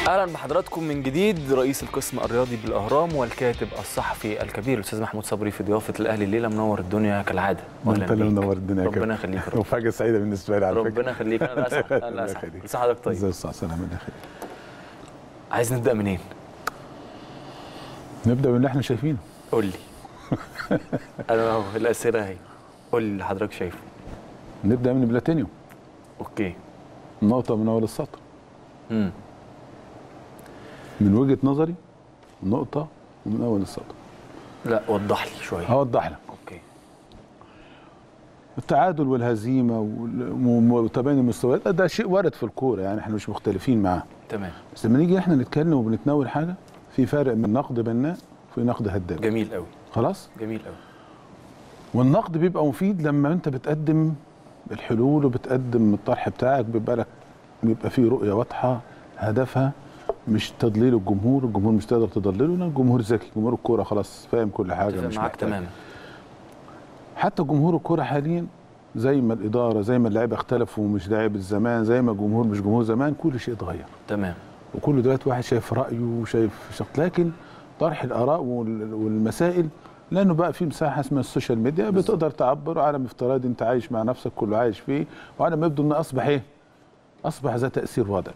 اهلا بحضراتكم من جديد. رئيس القسم الرياضي بالاهرام والكاتب الصحفي الكبير الاستاذ محمود صبري في ضيافه الاهلي الليله. منور الدنيا كالعاده. انت اللي منور الدنيا. ربنا يخليك. وفاجأة سعيده بالنسبه لي على فكره. ربنا يخليك. انا اسعد. انا اسعد. كل سنه وحضرتك طيب. ازي الصحه والسلامه. الله يخليك. عايز نبدا منين؟ نبدا من اللي احنا شايفينه. قول لي. انا اهو الاسئله اهي. قول لي اللي حضرتك شايفه. نبدا من بلاتينيوم. اوكي. نقطه من اول السطر. من وجهه نظري نقطه ومن اول السطر. لا وضح لي شويه. هوضح لك. اوكي. التعادل والهزيمه وتباين المستويات ده شيء وارد في الكوره، يعني احنا مش مختلفين معاه. تمام. بس لما نيجي احنا نتكلم وبنتناول حاجه، في فرق من نقد بناء وفي نقد هدام. جميل قوي. خلاص؟ جميل قوي. والنقد بيبقى مفيد لما انت بتقدم الحلول وبتقدم الطرح بتاعك، بيبقى فيه رؤيه واضحه هدفها، مش تضليل الجمهور مش تقدر تضلله، لان الجمهور ذكي، جمهور الكوره خلاص فاهم كل حاجه، مش معاك تماما. حتى جمهور الكوره حاليا زي ما الاداره زي ما اللعيبه اختلفوا ومش لاعب الزمان، زي ما الجمهور مش جمهور زمان، كل شيء اتغير. تمام. وكل دلوقتي واحد شايف رايه وشايف لكن طرح الاراء والمسائل، لانه بقى في مساحه اسمها السوشيال ميديا بتقدر تعبر عالم افتراضي انت عايش مع نفسك كله عايش فيه، وعلى ما يبدو انه اصبح ايه؟ اصبح ذا تاثير واضح.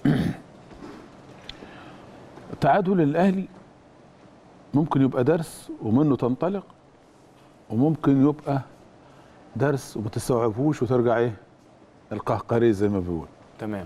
تعادل الاهلي ممكن يبقى درس ومنه تنطلق، وممكن يبقى درس وما تستوعبوش وترجع ايه؟ القهقري زي ما بيقول. تمام.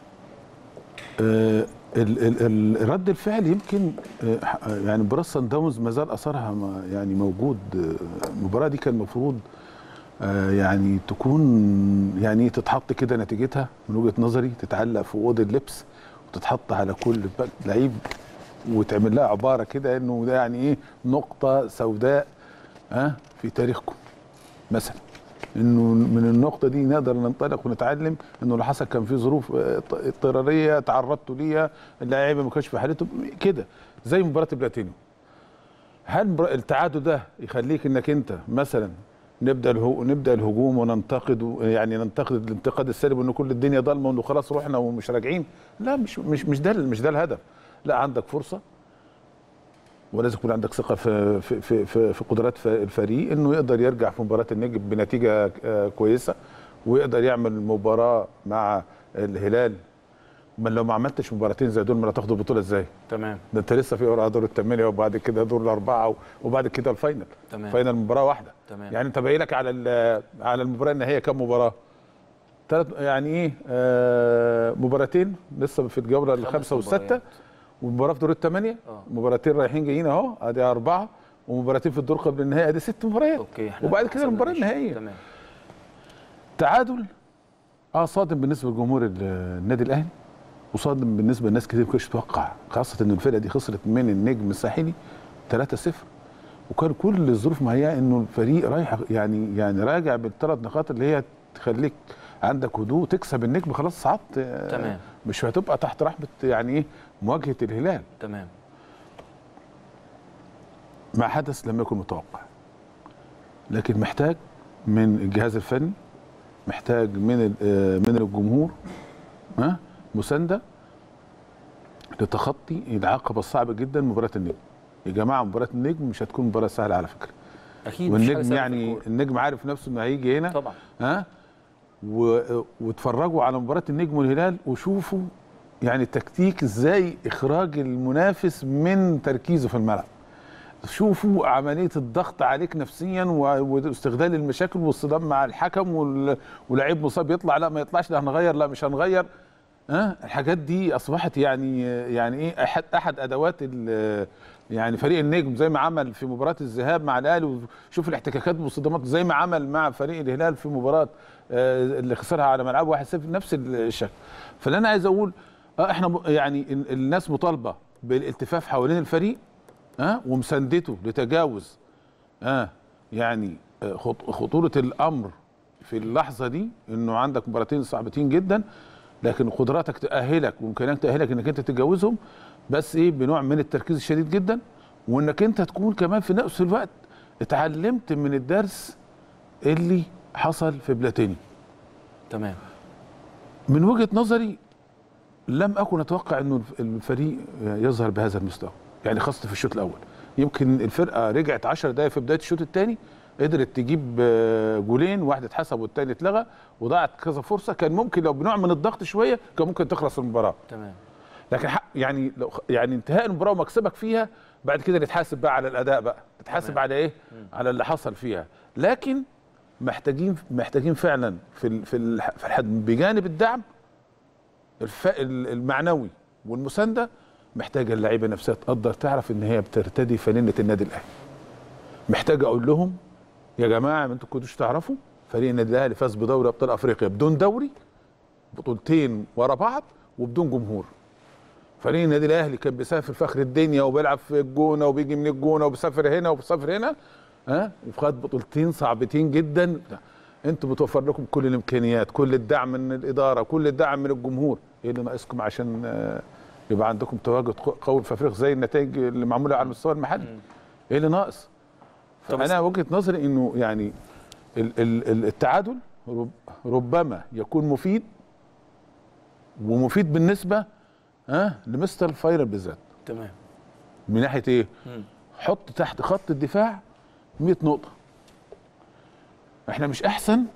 رد الفعل يمكن يعني مباراه صن داونز ما زال اثرها يعني موجود. المباراه دي كان المفروض يعني تكون يعني تتحط كده نتيجتها من وجهه نظري، تتعلق في اوضه اللبس وتتحط على كل لعيب وتعمل لها عباره كده انه ده يعني ايه؟ نقطه سوداء في تاريخكم مثلا، انه من النقطه دي نقدر ننطلق ونتعلم انه اللي حصل كان في ظروف اضطراريه تعرضتوا ليها، اللاعيبه ما كانش في حالتهم كده، زي مباراه بلاتينيوم. هل التعادل ده يخليك انك انت مثلا نبدا الهجوم وننتقد، يعني ننتقد الانتقاد السلبي انه كل الدنيا ضلمه وانه خلاص رحنا ومش راجعين؟ لا، مش ده الهدف. لا، عندك فرصه ولازم يكون عندك ثقه في قدرات الفريق انه يقدر يرجع في مباراه النجم بنتيجه كويسه، ويقدر يعمل مباراه مع الهلال. ما لو ما عملتش مباراتين زي دول ما هتاخد البطوله ازاي؟ تمام. ده انت لسه في دور الثمانيه وبعد كده دور الاربعه وبعد كده الفاينل. تمام. فاينل مباراه واحده. تمام. يعني انت باقي لك على المباراه النهائيه كام مباراه؟ يعني ايه؟ مباراتين لسه في الجوله الخامسه والسادسه، ومباراه في دور الثمانيه، مباراتين رايحين جايين اهو، ادي 4، ومباراتين في الدور قبل النهائي، ادي 6 مباريات. اوكي. وبعد كده المباراه النهائيه. تمام. تعادل صادم بالنسبه لجمهور النادي الاهلي، وصادم بالنسبه لناس كتير ما كانتش تتوقع، خاصه ان الفرقه دي خسرت من النجم الساحلي 3-0، وكان كل الظروف مهيئه انه الفريق رايح يعني راجع بالثلاث نقاط اللي هي تخليك عندك هدوء، تكسب النجم خلاص صعدت. تمام. مش هتبقى تحت رحمه يعني ايه؟ مواجهه الهلال. تمام. ما حدث لم يكن متوقع، لكن محتاج من الجهاز الفني، محتاج من الجمهور مسانده لتخطي العقبه الصعبه جدا مباراه النجم. يا جماعه مباراه النجم مش هتكون مباراه سهله على فكره. اكيد. والنجم يعني النجم عارف نفسه انه هيجي هنا طبعا. واتفرجوا على مباراه النجم والهلال وشوفوا يعني التكتيك ازاي اخراج المنافس من تركيزه في الملعب. شوفوا عمليه الضغط عليك نفسيا واستغلال المشاكل والصدام مع الحكم ولاعيب مصاب يطلع لا ما يطلعش، لا هنغير لا مش هنغير. الحاجات دي اصبحت يعني ايه؟ احد ادوات يعني فريق النجم زي ما عمل في مباراه الذهاب مع الاهلي، وشوف الاحتكاكات والصدامات زي ما عمل مع فريق الهلال في مباراه اللي خسرها على ملعبه 1-0 نفس الشكل. فاللي انا عايز اقول احنا يعني الناس مطالبه بالالتفاف حوالين الفريق ومساندته لتجاوز يعني خطوره الامر في اللحظه دي، انه عندك مباراتين صعبتين جدا، لكن قدراتك تأهلك وامكانياتك تأهلك انك انت تتجاوزهم، بس ايه؟ بنوع من التركيز الشديد جدا، وانك انت تكون كمان في نفس الوقت اتعلمت من الدرس اللي حصل في بلاتينيوم. تمام. من وجهة نظري لم اكن اتوقع انه الفريق يظهر بهذا المستوى، يعني خاصه في الشوط الاول. يمكن الفرقه رجعت 10 دقائق في بدايه الشوط الثاني، قدرت تجيب جولين، واحد اتحسب والثاني اتلغى، وضاعت كذا فرصه كان ممكن لو بنوع من الضغط شويه كان ممكن تخلص المباراه. تمام. لكن يعني لو يعني انتهاء المباراه ومكسبك فيها بعد كده نتحاسب بقى على الاداء، بقى تتحاسب على ايه؟ على اللي حصل فيها. لكن محتاجين فعلا في الحد بجانب الدعم المعنوي والمسانده، محتاجه اللعيبه نفسها تقدر تعرف ان هي بترتدي فانله النادي الاهلي. محتاج اقول لهم يا جماعه ما انتوا كنتوش تعرفوا فريق النادي الاهلي فاز بدوري ابطال افريقيا بدون دوري، بطولتين ورا بعض وبدون جمهور. فريق النادي الاهلي كان بيسافر فخر الدنيا وبيلعب في الجونه وبيجي من الجونه وبيسافر هنا وبيسافر هنا، وخد بطولتين صعبتين جدا. انتوا بتوفر لكم كل الامكانيات، كل الدعم من الاداره، كل الدعم من الجمهور. ايه اللي ناقصكم عشان يبقى عندكم تواجد قوي في افريقيا زي النتائج اللي معموله على المستوى المحلي؟ ايه اللي ناقص؟ فانا وجهه نظري انه يعني التعادل ربما يكون مفيد، ومفيد بالنسبه لمستر فايلر بالذات. تمام. من ناحيه ايه؟ حط تحت خط الدفاع 100 نقطه. احنا مش احسن،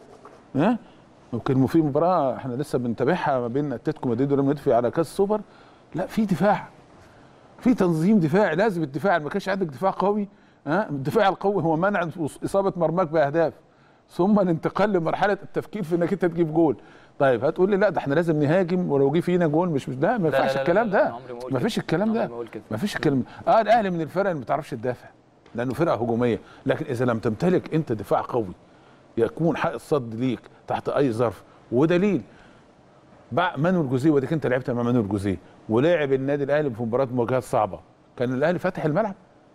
ممكن في مباراه احنا لسه بنتابعها ما بين اتلتيكو مدريد وريال مدريد على كاس السوبر، لا في دفاع، في تنظيم دفاعي. لازم الدفاع، ما كانش عندك دفاع قوي، الدفاع القوي هو منع اصابه مرماك باهداف، ثم الانتقال لمرحله التفكير في انك انت تجيب جول. طيب هتقول لي لا ده احنا لازم نهاجم ولو جه فينا جول مش لا، ما ينفعش الكلام ده، ما فيش الكلام ده، ما فيش الكلام ده. الاهلي من الفرق اللي ما بتعرفش تدافع لانه فرقه هجوميه، لكن اذا لم تمتلك انت دفاع قوي يكون حق الصد ليك تحت اي ظرف. ودليل مانويل جوزيه، وديك انت لعبت مع مانويل جوزيه ولعب النادي الاهلي في مباراه مواجهات صعبه، كان الاهلي فاتح الملعب،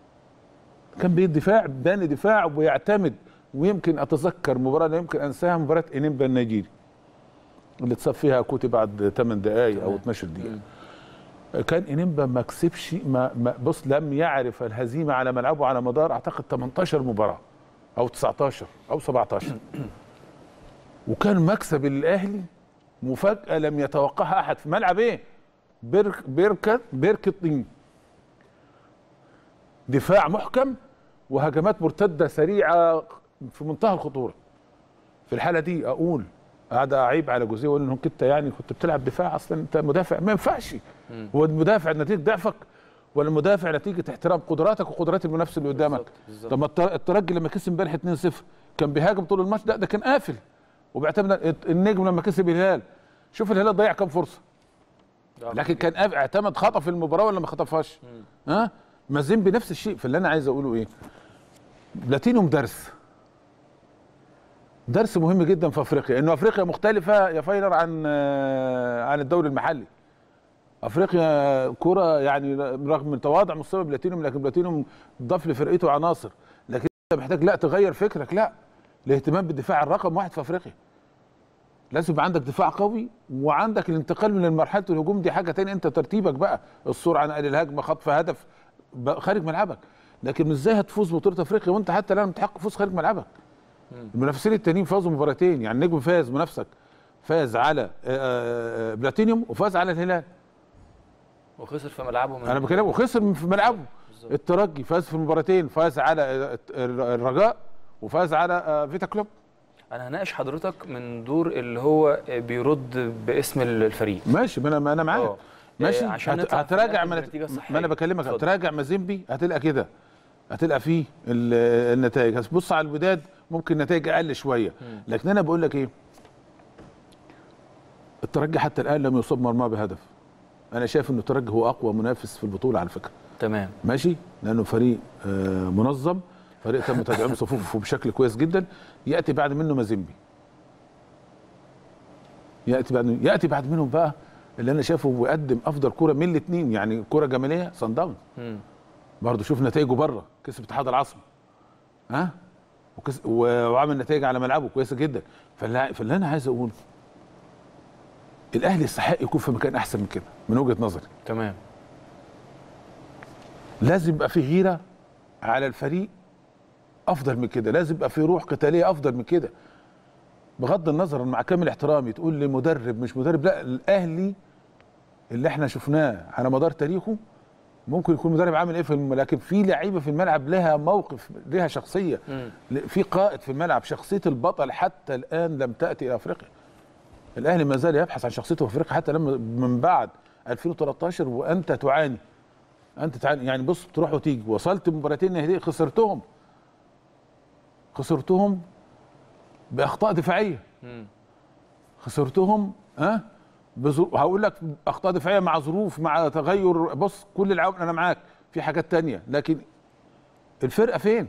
كان بيدفع باني دفاع وبيعتمد. ويمكن اتذكر مباراه لا يمكن انساها، مباراه انيمبا النيجيري اللي اتصاب فيها كوتي بعد 8 دقائق او 12 دقيقه. كان انيمبا ما كسبش، بص لم يعرف الهزيمه على ملعبه على مدار اعتقد 18 مباراه او 19 او 17 وكان مكسب الاهلي مفاجاه لم يتوقعها احد في ملعب ايه؟ بيركة طين، دفاع محكم وهجمات مرتده سريعه في منتهى الخطوره. في الحاله دي اقول قاعد اعيب على جوزيه واقول انك انت يعني كنت بتلعب دفاع، اصلا انت مدافع ما ينفعش. هو المدافع نتيجه ضعفك ولا المدافع نتيجه احترام قدراتك وقدرات المنافس اللي قدامك؟ طب ما الترجي لما كسب امبارح 2-0 كان بيهاجم طول الماتش؟ ده كان قافل وبيعتمد. النجم لما كسب الهلال، شوف الهلال ضيع كام فرصه، لكن كان اعتمد خطف المباراه ولا ما خطفهاش؟ مازيمبي نفس الشيء. فاللي انا عايز اقوله ايه؟ بلاتينيوم درس مهم جدا في افريقيا، انه افريقيا مختلفه يا فايلر عن الدوري المحلي. افريقيا كره يعني رغم من تواضع مستوى بلاتينيوم، لكن بلاتينيوم ضاف لفرقته عناصر، لكن انت محتاج لا تغير فكرك، لا الاهتمام بالدفاع الرقم 1 في افريقيا. لازم يبقى عندك دفاع قوي وعندك الانتقال من مرحله الهجوم، دي حاجه ثانيه، انت ترتيبك بقى السرعه، نقل الهجمه، خطف هدف خارج ملعبك. لكن ازاي هتفوز ببطوله افريقيا وانت حتى الان متحقق فوز خارج ملعبك؟ المنافسين التانيين فازوا مباراتين، يعني النجم فاز، منافسك فاز على بلاتينيوم وفاز على الهلال وخسر في ملعبه. انا بكلمه وخسر في ملعبه. الترجي فاز في المباراتين، فاز على الرجاء وفاز على فيتا كلوب. انا هناقش حضرتك من دور اللي هو بيرد باسم الفريق. ماشي، ما انا معاك ماشي. هتراجع ما انا بكلمك، هتراجع مازيمبي هتلقى كده، هتلقى فيه النتائج. هتبص على الوداد ممكن نتائج اقل شويه، لكن انا بقول لك ايه، الترجي حتى الان لم يصاب مرماه بهدف. انا شايف ان الترجي هو اقوى منافس في البطوله على فكره. تمام ماشي، لانه فريق منظم، فريق تم تدعيم صفوفه بشكل كويس جدا. ياتي بعد منه مازيمبي، ياتي بعد منهم بقى اللي انا شايفه بيقدم افضل كوره من الاثنين، يعني كوره جماليه صن داونز برضه. شوف نتائجه بره، كسب اتحاد العاصمه وعمل نتائج على ملعبه كويسه جدا. فاللي انا عايز اقول الاهلي يستحق يكون في مكان احسن من كده من وجهه نظري. تمام. لازم يبقى في غيره على الفريق افضل من كده، لازم يبقى في روح قتاليه افضل من كده. بغض النظر مع كامل احترامي تقول لي مدرب مش مدرب، لا الاهلي اللي احنا شفناه على مدار تاريخه ممكن يكون مدرب عامل ايه لكن في لعيبه في الملعب لها موقف، لها شخصيه، في قائد في الملعب، شخصيه البطل حتى الان لم تاتي الى افريقيا. الاهلي ما زال يبحث عن شخصيته في افريقيا حتى لما من بعد 2013 وانت تعاني. يعني بص، تروح وتيجي، وصلت مباراتين نهائيه خسرتهم باخطاء دفاعيه. خسرتهم هقول لك اخطاء دفاعيه مع ظروف، مع تغير. بص، كل العوامل انا معاك، في حاجات تانية، لكن الفرقه فين؟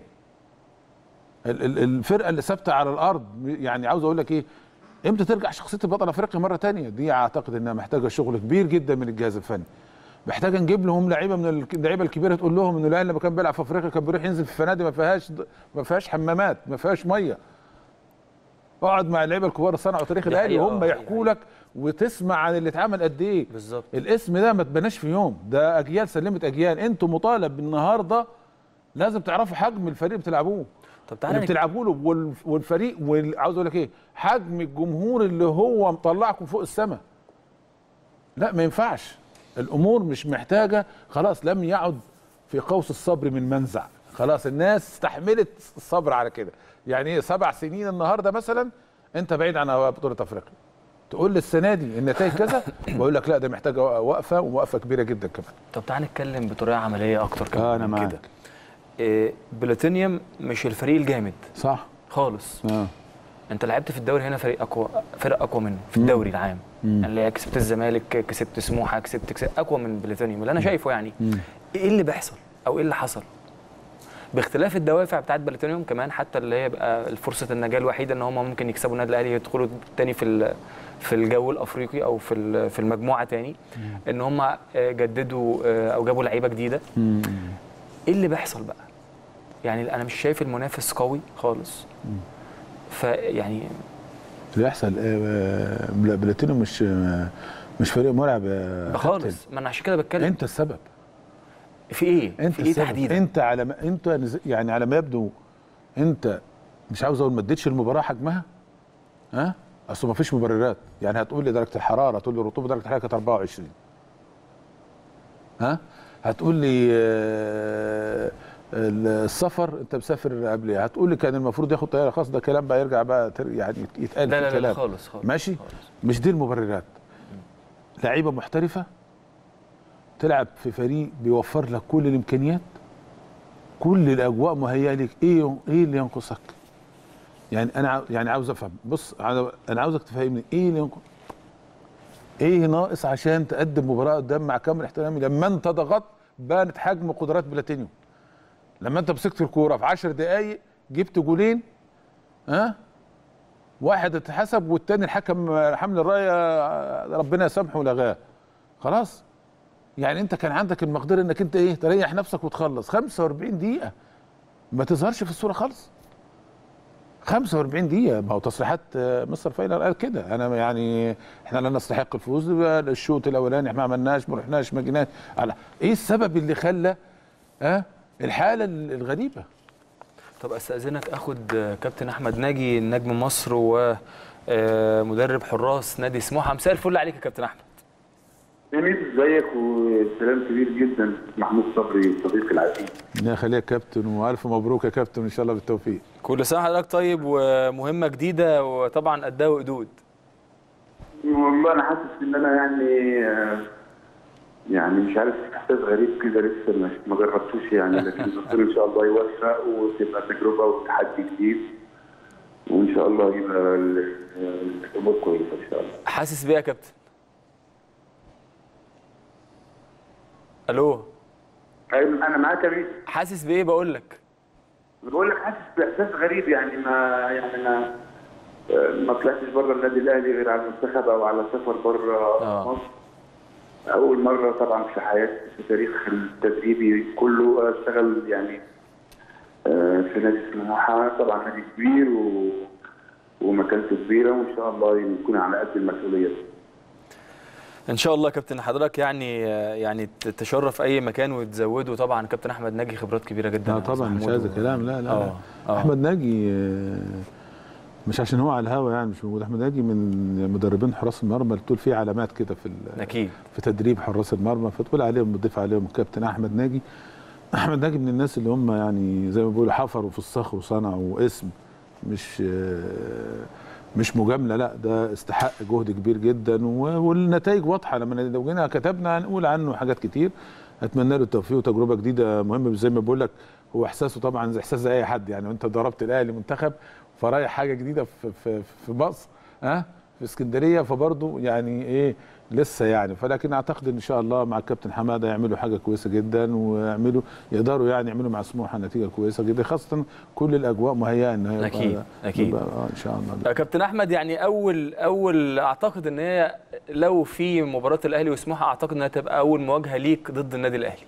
الفرقه اللي ثابته على الارض. يعني عاوز اقول لك ايه، امتى ترجع شخصيه البطل الافريقي مره تانية؟ دي اعتقد انها محتاجه شغل كبير جدا من الجهاز الفني. محتاجه نجيب لهم لعيبه من اللعيبه الكبيره، تقول لهم انه الاهلي لما كان بيلعب في افريقيا كان بيروح ينزل في فنادق ما فيهاش حمامات، ما فيهاش ميه. اقعد مع اللعيبه الكبار صنعوا تاريخ الاهلي وهم يحكوا لك، وتسمع عن اللي اتعمل قد ايه. بالظبط. الاسم ده ما اتبناش في يوم، ده اجيال سلمت اجيال. انتوا مطالب النهارده لازم تعرفوا حجم الفريق اللي بتلعبوه. طب تعالى بتلعبوا له، والفريق، عاوز اقول لك ايه، حجم الجمهور اللي هو مطلعكم فوق السماء. لا، ما ينفعش. الامور مش محتاجه، خلاص لم يعد في قوس الصبر من منزع. خلاص الناس استحملت الصبر على كده. يعني ايه 7 سنين النهارده مثلا انت بعيد عن بطوله افريقيا، تقول لي السنه دي النتائج كذا، بقول لك لا، ده محتاجه وقفه، ووقفه كبيره جدا كمان. طب تعالى نتكلم بطريقه عمليه اكتر كمان. انا معاك كده. بلاتينيوم مش الفريق الجامد صح خالص. انت لعبت في الدوري هنا فرق اقوى منه في الدوري العام. يعني كسبت الزمالك، كسبت سموحه، كسبت اقوى من بلاتينيوم اللي انا شايفه. يعني ايه اللي بيحصل او ايه اللي حصل؟ باختلاف الدوافع بتاعت بلاتينيوم كمان، حتى اللي هي بقى فرصه النجاه الوحيده ان هم ممكن يكسبوا النادي الاهلي، يدخلوا تاني في الجو الافريقي او في المجموعه تاني، ان هم جددوا او جابوا لعيبه جديده. ايه اللي بيحصل بقى؟ يعني انا مش شايف المنافس قوي خالص. فيعني اللي يحصل بلاتينيوم مش فريق مرعب خالص. ما انا عشان كده بتكلم. انت السبب في ايه؟ انت في ايه تحديدا؟ انت يعني على ما يبدو انت مش عاوز اقول ما اديتش المباراه حجمها. اصل ما فيش مبررات. يعني هتقول لي درجه الحراره، هتقول لي الرطوبه، درجه الحراره كانت 24. هتقول لي السفر، انت مسافر قبلها، هتقول لي كان المفروض ياخد طياره خاصه. ده كلام بقى يرجع بقى يعني يتقال في الكلام. لا خالص ماشي خالص. مش دي المبررات. لعيبه محترفه تلعب في فريق بيوفر لك كل الامكانيات، كل الاجواء مهيئه لك. ايه اللي ينقصك؟ يعني انا عاوز افهم. بص، انا عاوزك تفهمني ايه اللي ينقص، ايه ناقص عشان تقدم مباراه قدام. مع كامل احترامي، لما انت ضغطت بانت حجم قدرات بلاتينيوم. لما انت مسكت الكوره في 10 دقائق جبت جولين، واحد اتحسب والتاني الحكم حمل الرايه ربنا يسامحه ولغاه. خلاص. يعني انت كان عندك المقدره انك انت تريح نفسك وتخلص 45 دقيقه، ما تظهرش في الصوره خالص. 45 دقيقه. ما هو تصريحات مستر فايلر قال كده. انا يعني احنا لا نستحق الفوز، الشوط الاولاني احنا ما عملناش، ما رحناش، ما جيناش. ايه السبب اللي خلى الحاله الغريبه؟ طب استاذنك اخد كابتن احمد ناجي، نجم مصر ومدرب حراس نادي سموحه. مساء الفل عليك يا كابتن احمد. ازيك؟ وسلام كبير جدا محمود صبري صديقي العزيز. الله يخليك يا كابتن، والف مبروك يا كابتن، ان شاء الله بالتوفيق. كل سنه وحضرتك طيب، ومهمه جديده وطبعا قدها وقدود. والله انا حاسس ان انا يعني مش عارف، احساس غريب كده، لسه ما جربتوش يعني، لكن ربنا ان شاء الله يوفق وتبقى تجربه وتحدي جديد، وان شاء الله يبقى الامور كويسه ان شاء الله. حاسس بيه يا كابتن؟ الو. ايوه انا معاك يا بيه. حاسس بايه؟ بقول لك حاسس باحساس غريب. يعني ما طلعتش بره النادي الاهلي غير على المنتخب او على سفر بره مصر. اول مره طبعا في حياتي في تاريخ التدريبي كله اشتغل يعني في نادي سموحه. طبعا نادي كبير ومكانته كبيره، وان شاء الله نكون على قد المسؤوليه. ان شاء الله كابتن. حضرتك يعني تشرف اي مكان وتزوده. طبعا كابتن احمد ناجي خبرات كبيره جدا. طبعا مش عايز كلام. لا احمد ناجي مش عشان هو على الهوا يعني مش موجود. احمد ناجي من مدربين حراس المرمى اللي بتقول فيه علامات كده في اكيد في تدريب حراس المرمى، فتقول عليهم بتضيف عليهم الكابتن احمد ناجي. احمد ناجي من الناس اللي هم يعني زي ما بيقولوا حفروا في الصخر وصنعوا اسم، مش مجامله، لا ده استحق جهد كبير جدا والنتائج واضحه. لما لو جينا كتبنا هنقول عنه حاجات كتير. اتمنى له التوفيق وتجربه جديده مهمه زي ما بقول لك. هو احساسه طبعا زي احساس اي حد يعني، وانت ضربت الاهلي منتخب فرايح حاجه جديده في مصر في اسكندريه، فبرضه يعني ايه لسه يعني. فلكن اعتقد ان شاء الله مع الكابتن حماده يعملوا حاجه كويسه جدا، يقدروا يعني يعملوا مع سموحه نتيجه كويسه جدا، خاصه كل الاجواء مهيئه ان هي اكيد ان شاء الله. كابتن احمد يعني اول اعتقد ان هي لو في مباراه الاهلي وسموحه اعتقد انها تبقى اول مواجهه ليك ضد النادي الاهلي.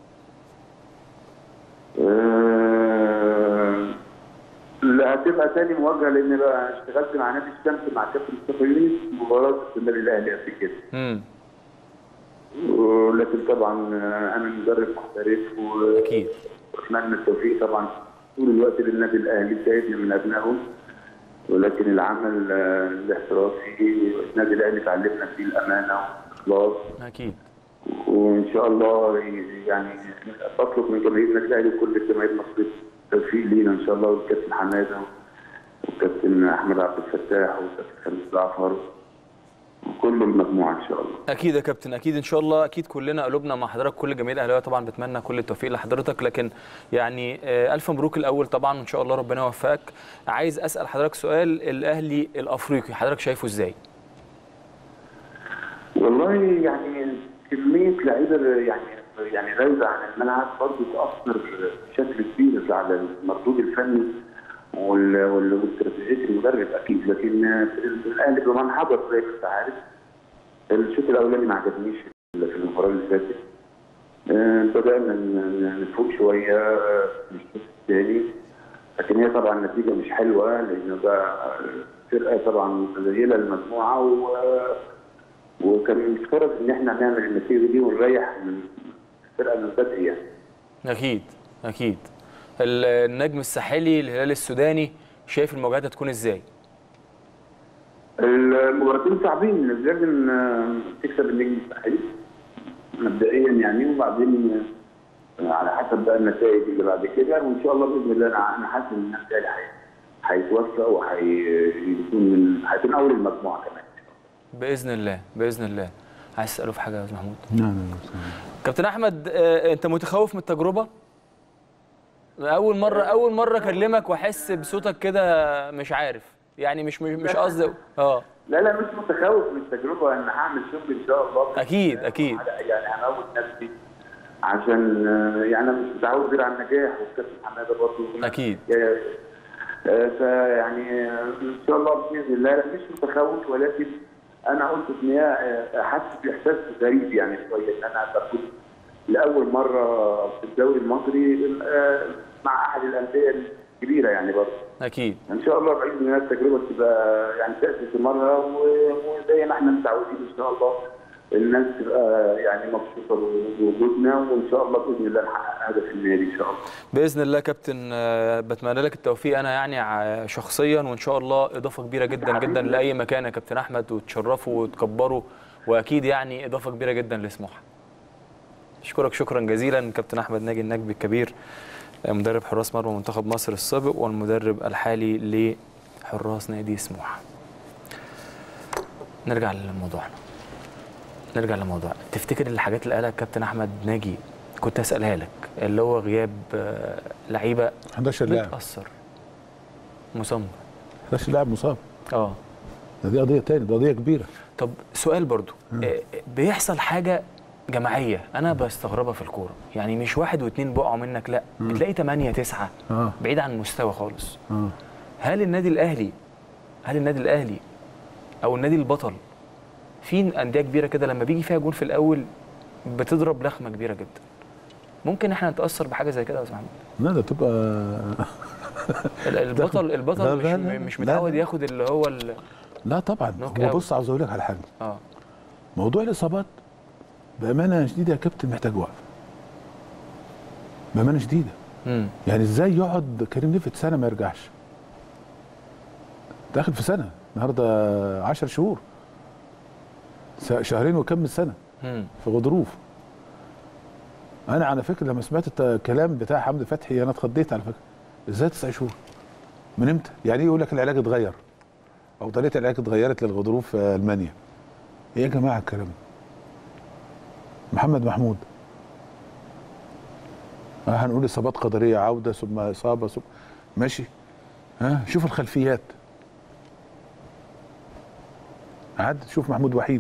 لا هتبقى تاني مواجهه، لان بقى اشتغلت مع نادي الشمس مع كابتن مصطفى يونس مباراه النادي الاهلي قبل كده. ولكن طبعا انا مدرب محترف اكيد واتمنى التوفيق طبعا طول الوقت للنادي الاهلي، سيدنا من ابنائه، ولكن العمل الاحترافي النادي الاهلي اتعلمنا فيه الامانه والاخلاص اكيد. وان شاء الله يعني بطلب من جماهير النادي الاهلي وكل الجماهير المصريه التوفيق لينا ان شاء الله، والكابتن حماده والكابتن احمد عبد الفتاح والكابتن خالد جعفر وكل المجموعه ان شاء الله. اكيد يا كابتن، اكيد ان شاء الله، اكيد كلنا قلوبنا مع حضرتك، كل الجماهير الاهلاويه طبعا بتمنى كل التوفيق لحضرتك. لكن يعني الف مبروك الاول طبعا، وان شاء الله ربنا يوفقك. عايز اسال حضرتك سؤال، الاهلي الافريقي حضرتك شايفه ازاي؟ والله يعني كميه لعيبه يعني غايبه عن الملعب برضه تاثر بشكل كبير على المردود الفني والاستراتيجيه المدرب اكيد. لكن الاهلي بمن حضر زي ما انت عارف الشوط الاولاني ما عجبنيش في المباراه اللي فاتت. بدانا نفوق شويه في الشوط الثاني، لكن هي طبعا النتيجه مش حلوه لان ده فرقه طبعا متذيله المجموعه وكان المفترض ان احنا نعمل النتيجه دي ونريح الفرقه من بدري يعني. اكيد اكيد. النجم الساحلي الهلال السوداني شايف المواجهات هتكون ازاي؟ المباراتين صعبين، لازم تكسب النجم الساحلي مبدئيا يعني، وبعدين على حسب بقى النتائج اللي بعد كده، وان شاء الله باذن الله انا حاسس ان النادي الاهلي هيتوفق هيكون اول المجموعه كمان باذن الله باذن الله. عايز تساله في حاجه يا استاذ محمود؟ لا كابتن احمد، انت متخوف من التجربه؟ اول مره اكلمك واحس بصوتك كده مش عارف يعني، مش قصدي لا مش متخوف من التجربه، انا هعمل شغل ان شاء الله اكيد يعني هموت نفسي عشان يعني انا مش متعود غير على النجاح، والكابتن حماده برضه اكيد فيعني ان شاء الله باذن الله مش متخوف، ولكن انا قلت ان هي حاسس باحساس غريب يعني شويه ان انا بكون لاول مره في الدوري المصري مع احد الانديه الكبيره يعني برضه. اكيد ان شاء الله باذن الله التجربه تبقى يعني تاسس مره، وزي ما احنا متعودين ان شاء الله الناس تبقى يعني مبسوطه بوجودنا، وان شاء الله باذن الله نحقق هدف النادي ان شاء الله. باذن الله كابتن، بتمنى لك التوفيق انا يعني شخصيا، وان شاء الله اضافه كبيره جدا جدا لاي مكان يا كابتن احمد، وتشرفوا وتكبروا، واكيد يعني اضافه كبيره جدا لسموحه. اشكرك شكرا جزيلا كابتن احمد ناجي النجبي الكبير، مدرب حراس مرمى منتخب مصر السابق والمدرب الحالي لحراس نادي سموحه. نرجع لموضوعنا. تفتكر الحاجات اللي قالها الكابتن احمد ناجي كنت اسالها لك، اللي هو غياب لعيبه 11 لاعب بتاثر مصاب 11 لاعب مصاب، دي قضيه تاني، دي قضيه كبيره. طب سؤال برضو، بيحصل حاجه جماعيه انا بستغربها في الكوره، يعني مش واحد واثنين بقعوا منك، لا بتلاقي 8 9 بعيد عن المستوى خالص. هل النادي الاهلي او النادي البطل في انديه كبيره كده لما بيجي فيها جون في الاول بتضرب لخمه كبيره جدا؟ ممكن احنا نتاثر بحاجه زي كده يا استاذ محمد؟ لا ده تبقى البطل مش متعود ياخد اللي هو لا طبعا. هو بص عاوز اقول لك على حاجه، موضوع الاصابات بامانه شديده يا كابتن محتاج وقف، بامانه شديده. يعني ازاي يقعد كريم نيفيد سنه ما يرجعش؟ داخل في سنه النهارده 10 شهور، شهرين وكمل سنه في غضروف. انا على فكره لما سمعت الكلام بتاع حمدي فتحي انا اتخضيت على فكره. ازاي 9 شهور؟ من امتى؟ يعني ايه يقول لك العلاج اتغير او طريقه العلاج اتغيرت للغضروف في المانيا؟ ايه يا جماعه الكلام ده؟ محمد محمود هنقول اصابات قدريه، عوده ثم اصابه ثم ماشي. شوف الخلفيات. عاد شوف محمود وحيد.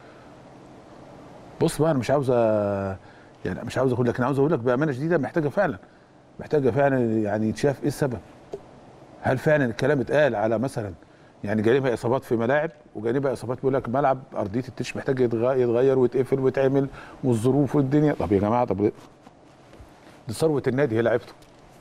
بص بقى انا مش عاوز يعني مش عاوز اقول لك، انا عاوز اقول لك بامانه شديده محتاجه فعلا يعني يتشاف ايه السبب. هل فعلا الكلام اتقال على مثلا يعني جانبها اصابات في ملاعب وجانبها اصابات بيقول لك ملعب ارضيه التتش محتاج يتغير ويتقفل ويتعمل والظروف والدنيا. طب يا جماعه طب دي ثروه النادي هي لعبته.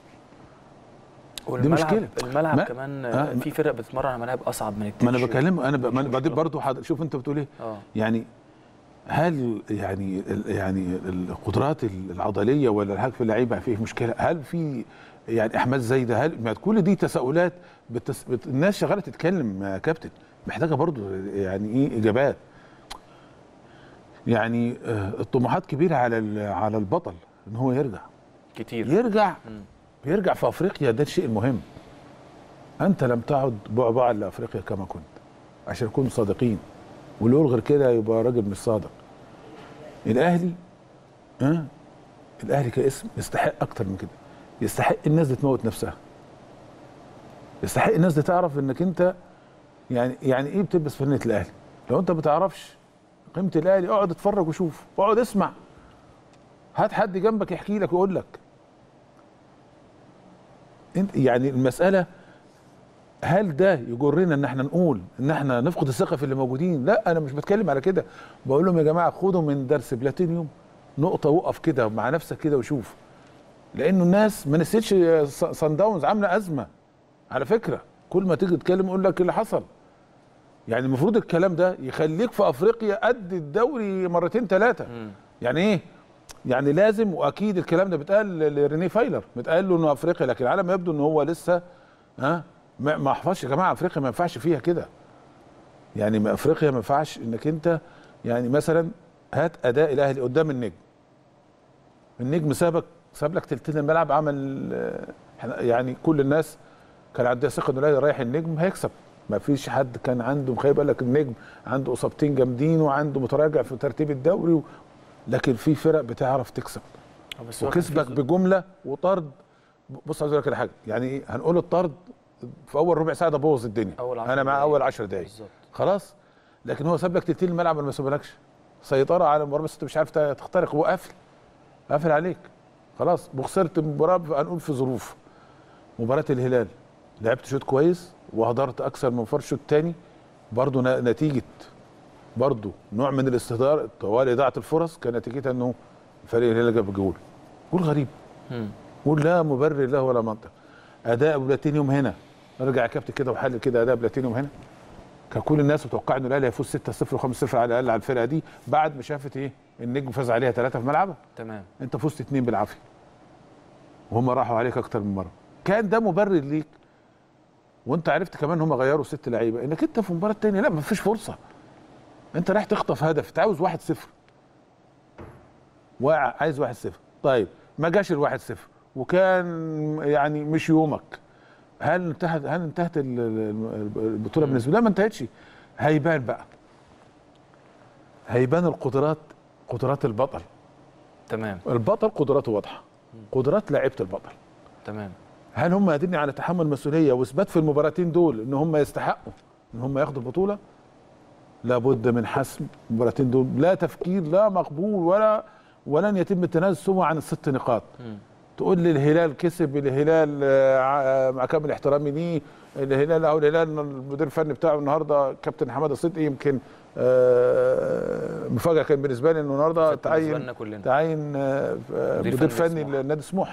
دي مشكله. الملعب كمان في فرق بتتمرن على ملاعب اصعب من التتش. ما انا بكلم انا برضه شوف انت بتقول ايه. يعني هل يعني القدرات العضليه ولا الحاجه في اللعيبه فيه مشكله؟ هل في يعني احمال زايده؟ هل ما كل دي تساؤلات الناس شغاله تتكلم يا كابتن، محتاجه برضو يعني ايه اجابات. يعني الطموحات كبيره على البطل ان هو يرجع كتير، يرجع في افريقيا. ده الشيء المهم. انت لم تعد بعبعا لافريقيا كما كنت، عشان نكون صادقين، واللي يقول غير كده يبقى راجل مش صادق. الاهلي الاهلي كاسم يستحق اكتر من كده، يستحق الناس دي تموت نفسها، يستحق الناس دي تعرف انك انت يعني ايه بتلبس فنية الاهلي. لو انت ما بتعرفش قيمه الاهلي اقعد اتفرج وشوف، اقعد اسمع، هات حد جنبك يحكي لك ويقول لك. انت يعني المساله هل ده يجرنا ان احنا نقول ان احنا نفقد الثقه في اللي موجودين؟ لا، انا مش بتكلم على كده، بقول لهم يا جماعه خدوا من درس بلاتينيوم نقطه، وقف كده مع نفسك كده وشوف. لانه الناس ما نسيتش صن داونز عامله ازمه على فكره. كل ما تيجي تتكلم يقول لك اللي حصل. يعني المفروض الكلام ده يخليك في افريقيا قد الدوري مرتين ثلاثه. يعني ايه؟ يعني لازم، واكيد الكلام ده بيتقال لريني فايلر، بيتقال له انه افريقيا، لكن على ما يبدو ان هو لسه ما حفظش. يا جماعه افريقيا ما ينفعش فيها كده. يعني ما افريقيا ما ينفعش انك انت يعني مثلا هات اداء الاهلي قدام النجم ساب لك تلتين الملعب، عمل يعني كل الناس كان عندها ثقه ان الاهلي رايح النجم هيكسب. ما فيش حد كان عنده مخيب قال لك النجم عنده اصابتين جامدين وعنده متراجع في ترتيب الدوري لكن في فرق بتعرف تكسب وكسبك بجمله وطرد. بص عايز اقول لك على حاجه، يعني ايه هنقول الطرد في اول ربع ساعه ده بوظ الدنيا، انا مع اول 10 دقائق خلاص، لكن هو ساب لك تلتين الملعب ما سابلكش سيطره على المباراه، بس انت مش عارف تخترق، هو قافل عليك خلاص. وخسرت المباراه هنقول في ظروف مباراه الهلال، لعبت شوط كويس وهدرت اكثر من فرصه. الشوط الثاني برضه نتيجه برضه نوع من الاستهتار طوال اضاعه الفرص، كان نتيجتها انه فريق الهلال جاب جول غريب، قول لا مبرر له ولا منطق. اداء بلاتينيوم هنا رجع كابتن كده وحلل كده اداء بلاتينيوم هنا، كان كل الناس متوقعه انه الاهلي هيفوز 6-0 و5-0 على الاقل على الفرقه دي، بعد ما شافت ايه النجم فاز عليها 3 في ملعبها. تمام، انت فزت 2 بالعافيه وهم راحوا عليك اكتر من مره. كان ده مبرر ليك، وانت عرفت كمان هم غيروا 6 لعيبه، انك انت في المباراه الثانيه لا ما فيش فرصه، انت رايح تخطف هدف، انت عاوز 1-0 عايز 1-0. طيب ما جاش ال1-0 وكان يعني مش يومك. هل انتهت البطوله بالنسبه لها؟ ما انتهتش. هيبان بقى، هيبان قدرات البطل. تمام، البطل قدراته واضحه، قدرات لعيبه البطل. تمام. هل هم قادرين على تحمل مسؤوليه واثبات في المباراتين دول ان هم يستحقوا ان هم ياخدوا البطوله؟ لابد من حسم المباراتين دول، لا تفكير، لا مقبول ولن يتم التنازل سوى عن ال6 نقاط. تقول لي الهلال كسب، الهلال مع كامل احترامي ليه، الهلال المدير الفني بتاعه النهارده كابتن حماده صدقي يمكن مفاجاه كان بالنسبه لي انه النهارده تعين مدير فني لنادي سموحه.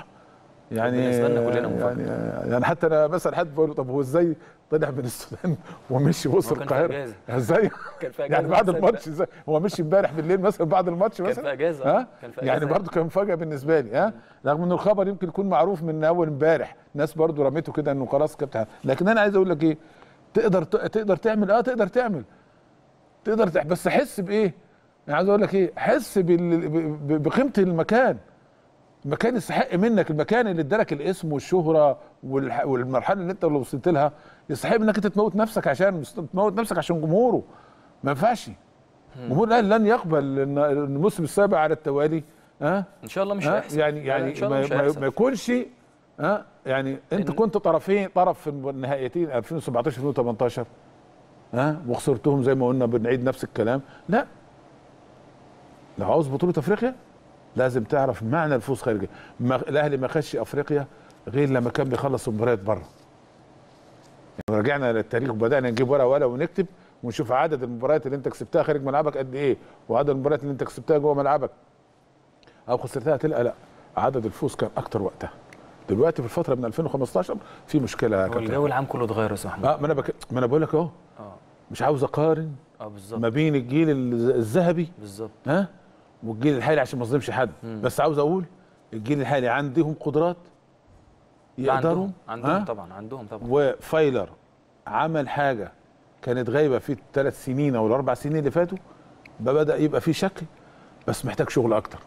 يعني حتى انا بسال حد بقول له طب هو ازاي طلع من السودان ومشي وصل القاهره؟ ازاي؟ يعني بعد الماتش ازاي؟ هو مشي امبارح بالليل مثلا بعد الماتش مثلا؟ كان في اجازه يعني برضه كان مفاجاه بالنسبه لي رغم ان الخبر يمكن يكون معروف من اول امبارح، ناس برضه رميته كده انه خلاص كابتن. لكن انا عايز اقول لك ايه، تقدر تعمل تقدر بس حس بايه؟ يعني عايز اقول لك ايه، حس بقيمه المكان يستحق منك، المكان اللي ادالك الاسم والشهره والمرحله اللي انت لو وصلت لها يستحق انك انت تموت نفسك عشان جمهوره. ما ينفعش. جمهور الاهلي لن يقبل ان الموسم السابع على التوالي ان شاء الله مش هيحصل. يعني ما يكونش يعني انت كنت طرف في النهائيتين 2017 2018 وخسرتهم زي ما قلنا، بنعيد نفس الكلام. لا، لو عاوز بطوله افريقيا لازم تعرف معنى الفوز خارجي. الاهلي ما خدش افريقيا غير لما كان بيخلص مباريات بره. يعني رجعنا للتاريخ وبدانا نجيب ورقه ونكتب ونشوف عدد المباريات اللي انت كسبتها خارج ملعبك قد ايه، وعدد المباريات اللي انت كسبتها جوه ملعبك او خسرتها، تلقى لا، عدد الفوز كان اكتر وقتها. دلوقتي في الفتره من 2015 في مشكله. هو الجو العام كله اتغير يا صاحبي. ما انا بقول لك اهو. مش عاوز اقارن بالظبط ما بين الجيل الذهبي بالظبط والجيل الحالي عشان ما اظلمش حد. بس عاوز اقول الجيل الحالي عندهم قدرات يقدروا. عندهم طبعا. وفايلر عمل حاجه كانت غايبه في ال3 سنين او ال4 سنين اللي فاتوا، بدا يبقى في شكل، بس محتاج شغل اكتر،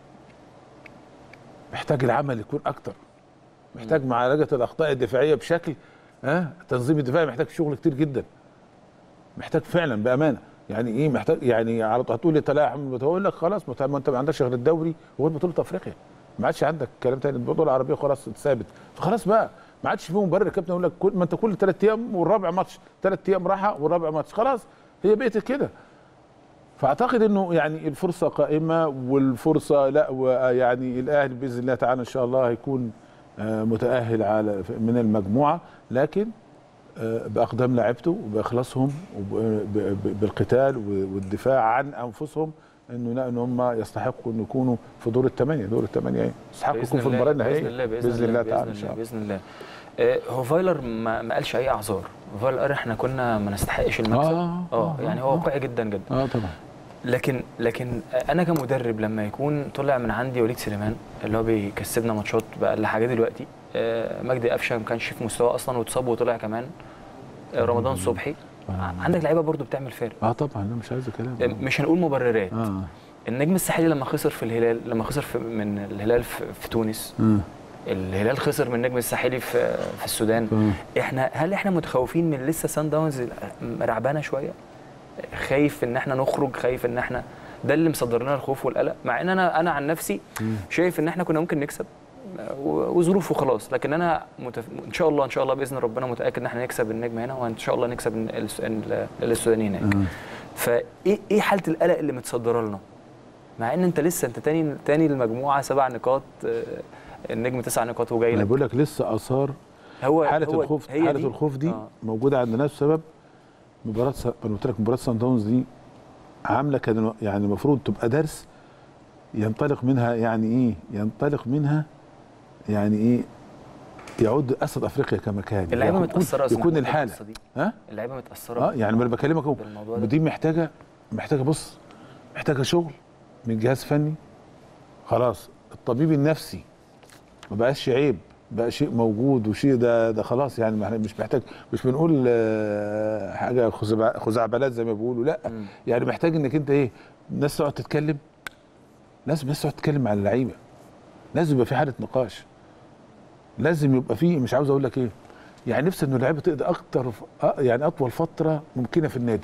محتاج العمل يكون اكتر، محتاج معالجه الاخطاء الدفاعيه بشكل التنظيم الدفاعي محتاج شغل كتير جدا، محتاج فعلا بامانه. يعني ايه محتاج؟ يعني على طول هتقول لي تلاعب، بتقول لك خلاص ما انت ما عندكش غير الدوري وغير بطوله افريقيا، ما عادش عندك كلام تاني. البطوله العربيه خلاص اتثابت، فخلاص بقى ما عادش فيه مبرر. الكابتن يقول لك ما انت كل 3 ايام والرابع ماتش، 3 ايام راحه والرابع ماتش، خلاص هي بقت كده. فاعتقد انه يعني الفرصه قائمه، والفرصه لا، ويعني الاهلي باذن الله تعالى ان شاء الله هيكون متاهل على من المجموعه، لكن باقدام لاعبته وباخلاصهم وبالقتال والدفاع عن انفسهم، ان هم يستحقوا ان يكونوا في دور الثمانيه. يستحقوا يكونوا في المباراه النهائيه باذن الله تعالى ان شاء الله. باذن الله. هو فايلر ما قالش اي اعذار. فايلر قال احنا كنا ما نستحقش المكسب. يعني هو واقعي جدا جدا. طبعا. لكن انا كمدرب لما يكون طلع من عندي وليد سليمان اللي هو بيكسبنا ماتشات باقل حاجه دلوقتي، مجدي قفشه ما كانش في مستوى اصلا واتصاب وطلع كمان، رمضان صبحي، عندك لعيبه برضو بتعمل فارق. طبعا انا مش عايز كلام، مش هنقول مبررات. النجم الساحلي لما خسر في الهلال، لما خسر من الهلال في تونس، الهلال خسر من النجم الساحلي في السودان. هل احنا متخوفين من لسه سان داونز رعبانه شويه؟ خايف ان احنا نخرج، خايف ان احنا ده اللي مصدر لنا الخوف والقلق، مع ان انا عن نفسي شايف ان احنا كنا ممكن نكسب وظروفه خلاص، لكن انا ان شاء الله باذن ربنا متاكد ان احنا نكسب النجم هنا، وان شاء الله نكسب السوداني هناك. فايه حاله القلق اللي متصدره لنا، مع ان انت لسه تاني المجموعه 7 نقاط، النجم 9 نقاط وجاي لك. انا بقول لك لسه اثار حاله الخوف دي موجوده عندنا بسبب مباراه. انا قلت لك مباراه سان داونز دي عامله كان يعني المفروض تبقى درس ينطلق منها يعني ايه يعود اسد افريقيا كمكان. اللعيبه متاثره اصلا، يكون الحاله اللعيبه متاثره. يعني ما انا بكلمك اهو، ودي محتاجه بص، محتاجه شغل من جهاز فني. خلاص الطبيب النفسي ما بقاش عيب، بقى شيء موجود وشيء ده خلاص. يعني مش محتاج، مش بنقول حاجه خزعبلات زي ما بيقولوا، لا. يعني محتاج انك انت الناس تقعد تتكلم، لازم الناس تقعد تتكلم مع اللعيبه، لازم يبقى في حاله نقاش، لازم يبقى في، مش عاوز اقول لك يعني نفسي انه اللعيبه تقضي اكتر يعني اطول فتره ممكنه في النادي.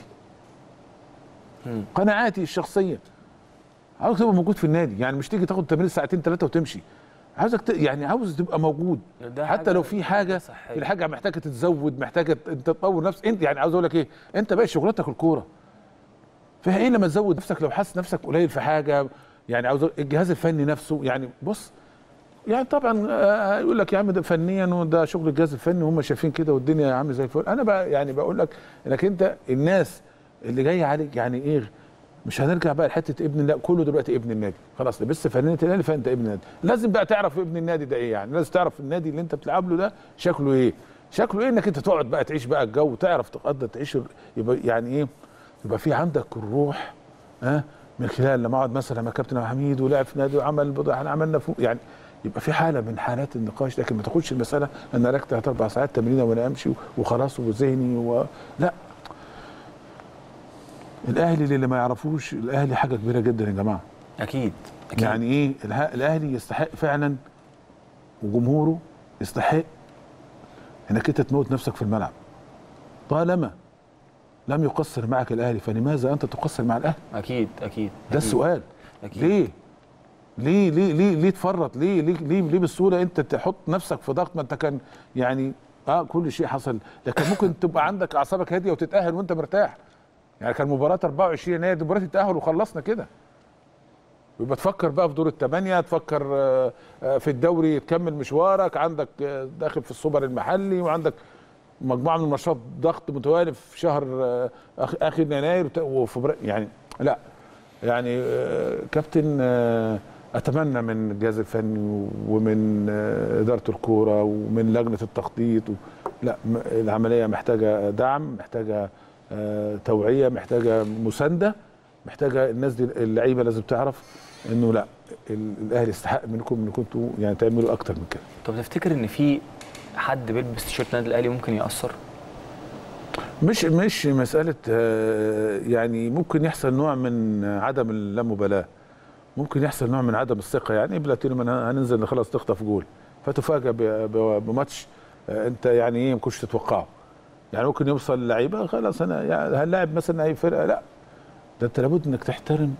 قناعاتي الشخصيه عاوز تبقى موجود في النادي، يعني مش تيجي تاخد تمرين ساعتين 3 وتمشي. عاوزك يعني عاوز تبقى موجود، حتى لو في حاجه محتاجه تتزود، محتاجه انت تطور نفسك انت. يعني عاوز اقول لك انت بقى شغلتك الكوره، فيها ايه لما تزود نفسك لو حاسس نفسك قليل في حاجه؟ يعني عاوز الجهاز الفني نفسه، يعني بص، يعني طبعا يقول لك يا عم ده فنيا وده شغل الجهاز الفني وهم شايفين كده والدنيا يا عم زي الفل. انا بقى يعني بقول لك انك انت الناس اللي جايه عليك يعني مش هنرجع بقى لحته ابن، لا كله دلوقتي ابن النادي، خلاص لبست فنانه الاهلي فانت ابن النادي. لازم بقى تعرف ابن النادي ده يعني لازم تعرف النادي اللي انت بتلعب له ده شكله ايه انك انت تقعد بقى تعيش بقى الجو، تعرف تقدر تعيش، يبقى يعني يبقى في عندك الروح من خلال لما اقعد مثلا مع كابتن حميد ولعب في نادي وعمل احنا عملنا يعني يبقى في حاله من حالات النقاش، لكن ما تاخدش المساله انا ركت 3 4 ساعات تمرين وانا امشي وخلاص وذهني لا. الاهلي اللي ما يعرفوش، الاهلي حاجه كبيره جدا يا جماعه. اكيد. يعني ايه الاهلي يستحق فعلا، وجمهوره يستحق انك انت تموت نفسك في الملعب. طالما لم يقصر معك الاهلي فلماذا انت تقصر مع الاهلي؟ اكيد اكيد. ده السؤال. أكيد. ليه تفرط؟ ليه بالسهوله انت تحط نفسك في ضغط؟ ما انت كان يعني كل شيء حصل، لكن ممكن تبقى عندك اعصابك هاديه وتتاهل وانت مرتاح. يعني كان مباراه 24 يناير دي مباراه التاهل وخلصنا كده. يبقى تفكر بقى في دور الثمانيه، تفكر في الدوري تكمل مشوارك، عندك داخل في السوبر المحلي وعندك مجموعه من الماتشات ضغط متوالي في شهر اخر يناير وفبراير. يعني لا يعني كابتن اتمنى من الجهاز الفني ومن اداره الكوره ومن لجنه التخطيط لا العمليه محتاجه دعم، محتاجه توعيه، محتاجه مسانده، محتاجه الناس دي اللعيبه لازم تعرف انه لا الاهلي يستحق منكم انكم انتوا يعني تعملوا اكتر من كده. طب تفتكر ان في حد بيلبس تيشيرت النادي الاهلي ممكن ياثر؟ مش مساله يعني ممكن يحصل نوع من عدم اللامبالاه، ممكن يحصل نوع من عدم الثقه. يعني بلاتينيوم هننزل خلاص تخطف جول فتفاجئ بماتش انت يعني ايه ما كنتش تتوقعه. يعني ممكن يوصل اللعيبه خلاص انا يعني هنلاعب مثلا اي فرقه، لا ده انت لابد انك تحترم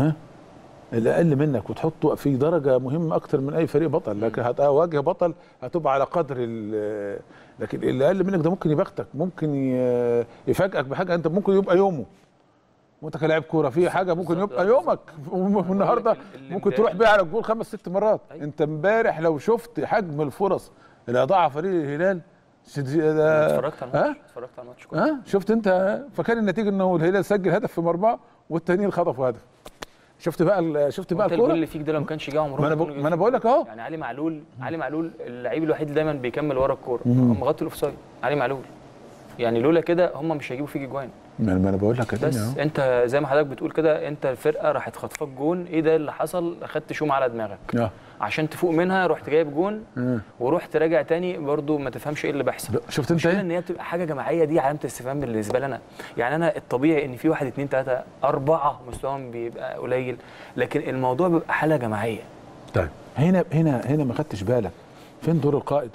الاقل منك وتحطه في درجه مهمه اكتر من اي فريق بطل. لكن هتواجه بطل هتبقى على قدر لكن اللي اقل منك ده ممكن يبختك، ممكن يفاجئك بحاجه انت ممكن يبقى يومه. وانت كلاعب كوره في حاجه ممكن يبقى يومك، والنهارده ممكن تروح بيها على الجول 5 6 مرات. انت امبارح لو شفت حجم الفرص اللي اضاعها فريق الهلال اتفرجت على الماتش كله. شفت انت؟ فكان النتيجه انه الهلال سجل هدف في مرمى والتانيين خطفوا هدف. شفت بقى الكوره؟ الجول اللي فيك ده لو ما كانش جه عمره ما انا بقول لك اهو. يعني علي معلول اللعيب الوحيد اللي دايما بيكمل ورا الكوره، هم غطوا الاوفسايد. علي معلول يعني لولا كده هم مش هيجيبوا فيك جوان. ما انا بقول لك بس انت زي ما حضرتك بتقول كده، انت الفرقه راحت خطفك جون، ايه ده اللي حصل؟ اخدت شوم على دماغك عشان تفوق منها، رحت جايب جون ورحت راجع تاني برضو ما تفهمش ايه اللي بيحصل. شفت انت ايه؟ ان هي بتبقى حاجه جماعيه، دي علامه استفهام بالنسبه لنا. يعني انا الطبيعي ان في 1 2 3 4 مستواهم بيبقى قليل، لكن الموضوع بيبقى حاله جماعيه. طيب هنا ما خدتش بالك فين دور القائد؟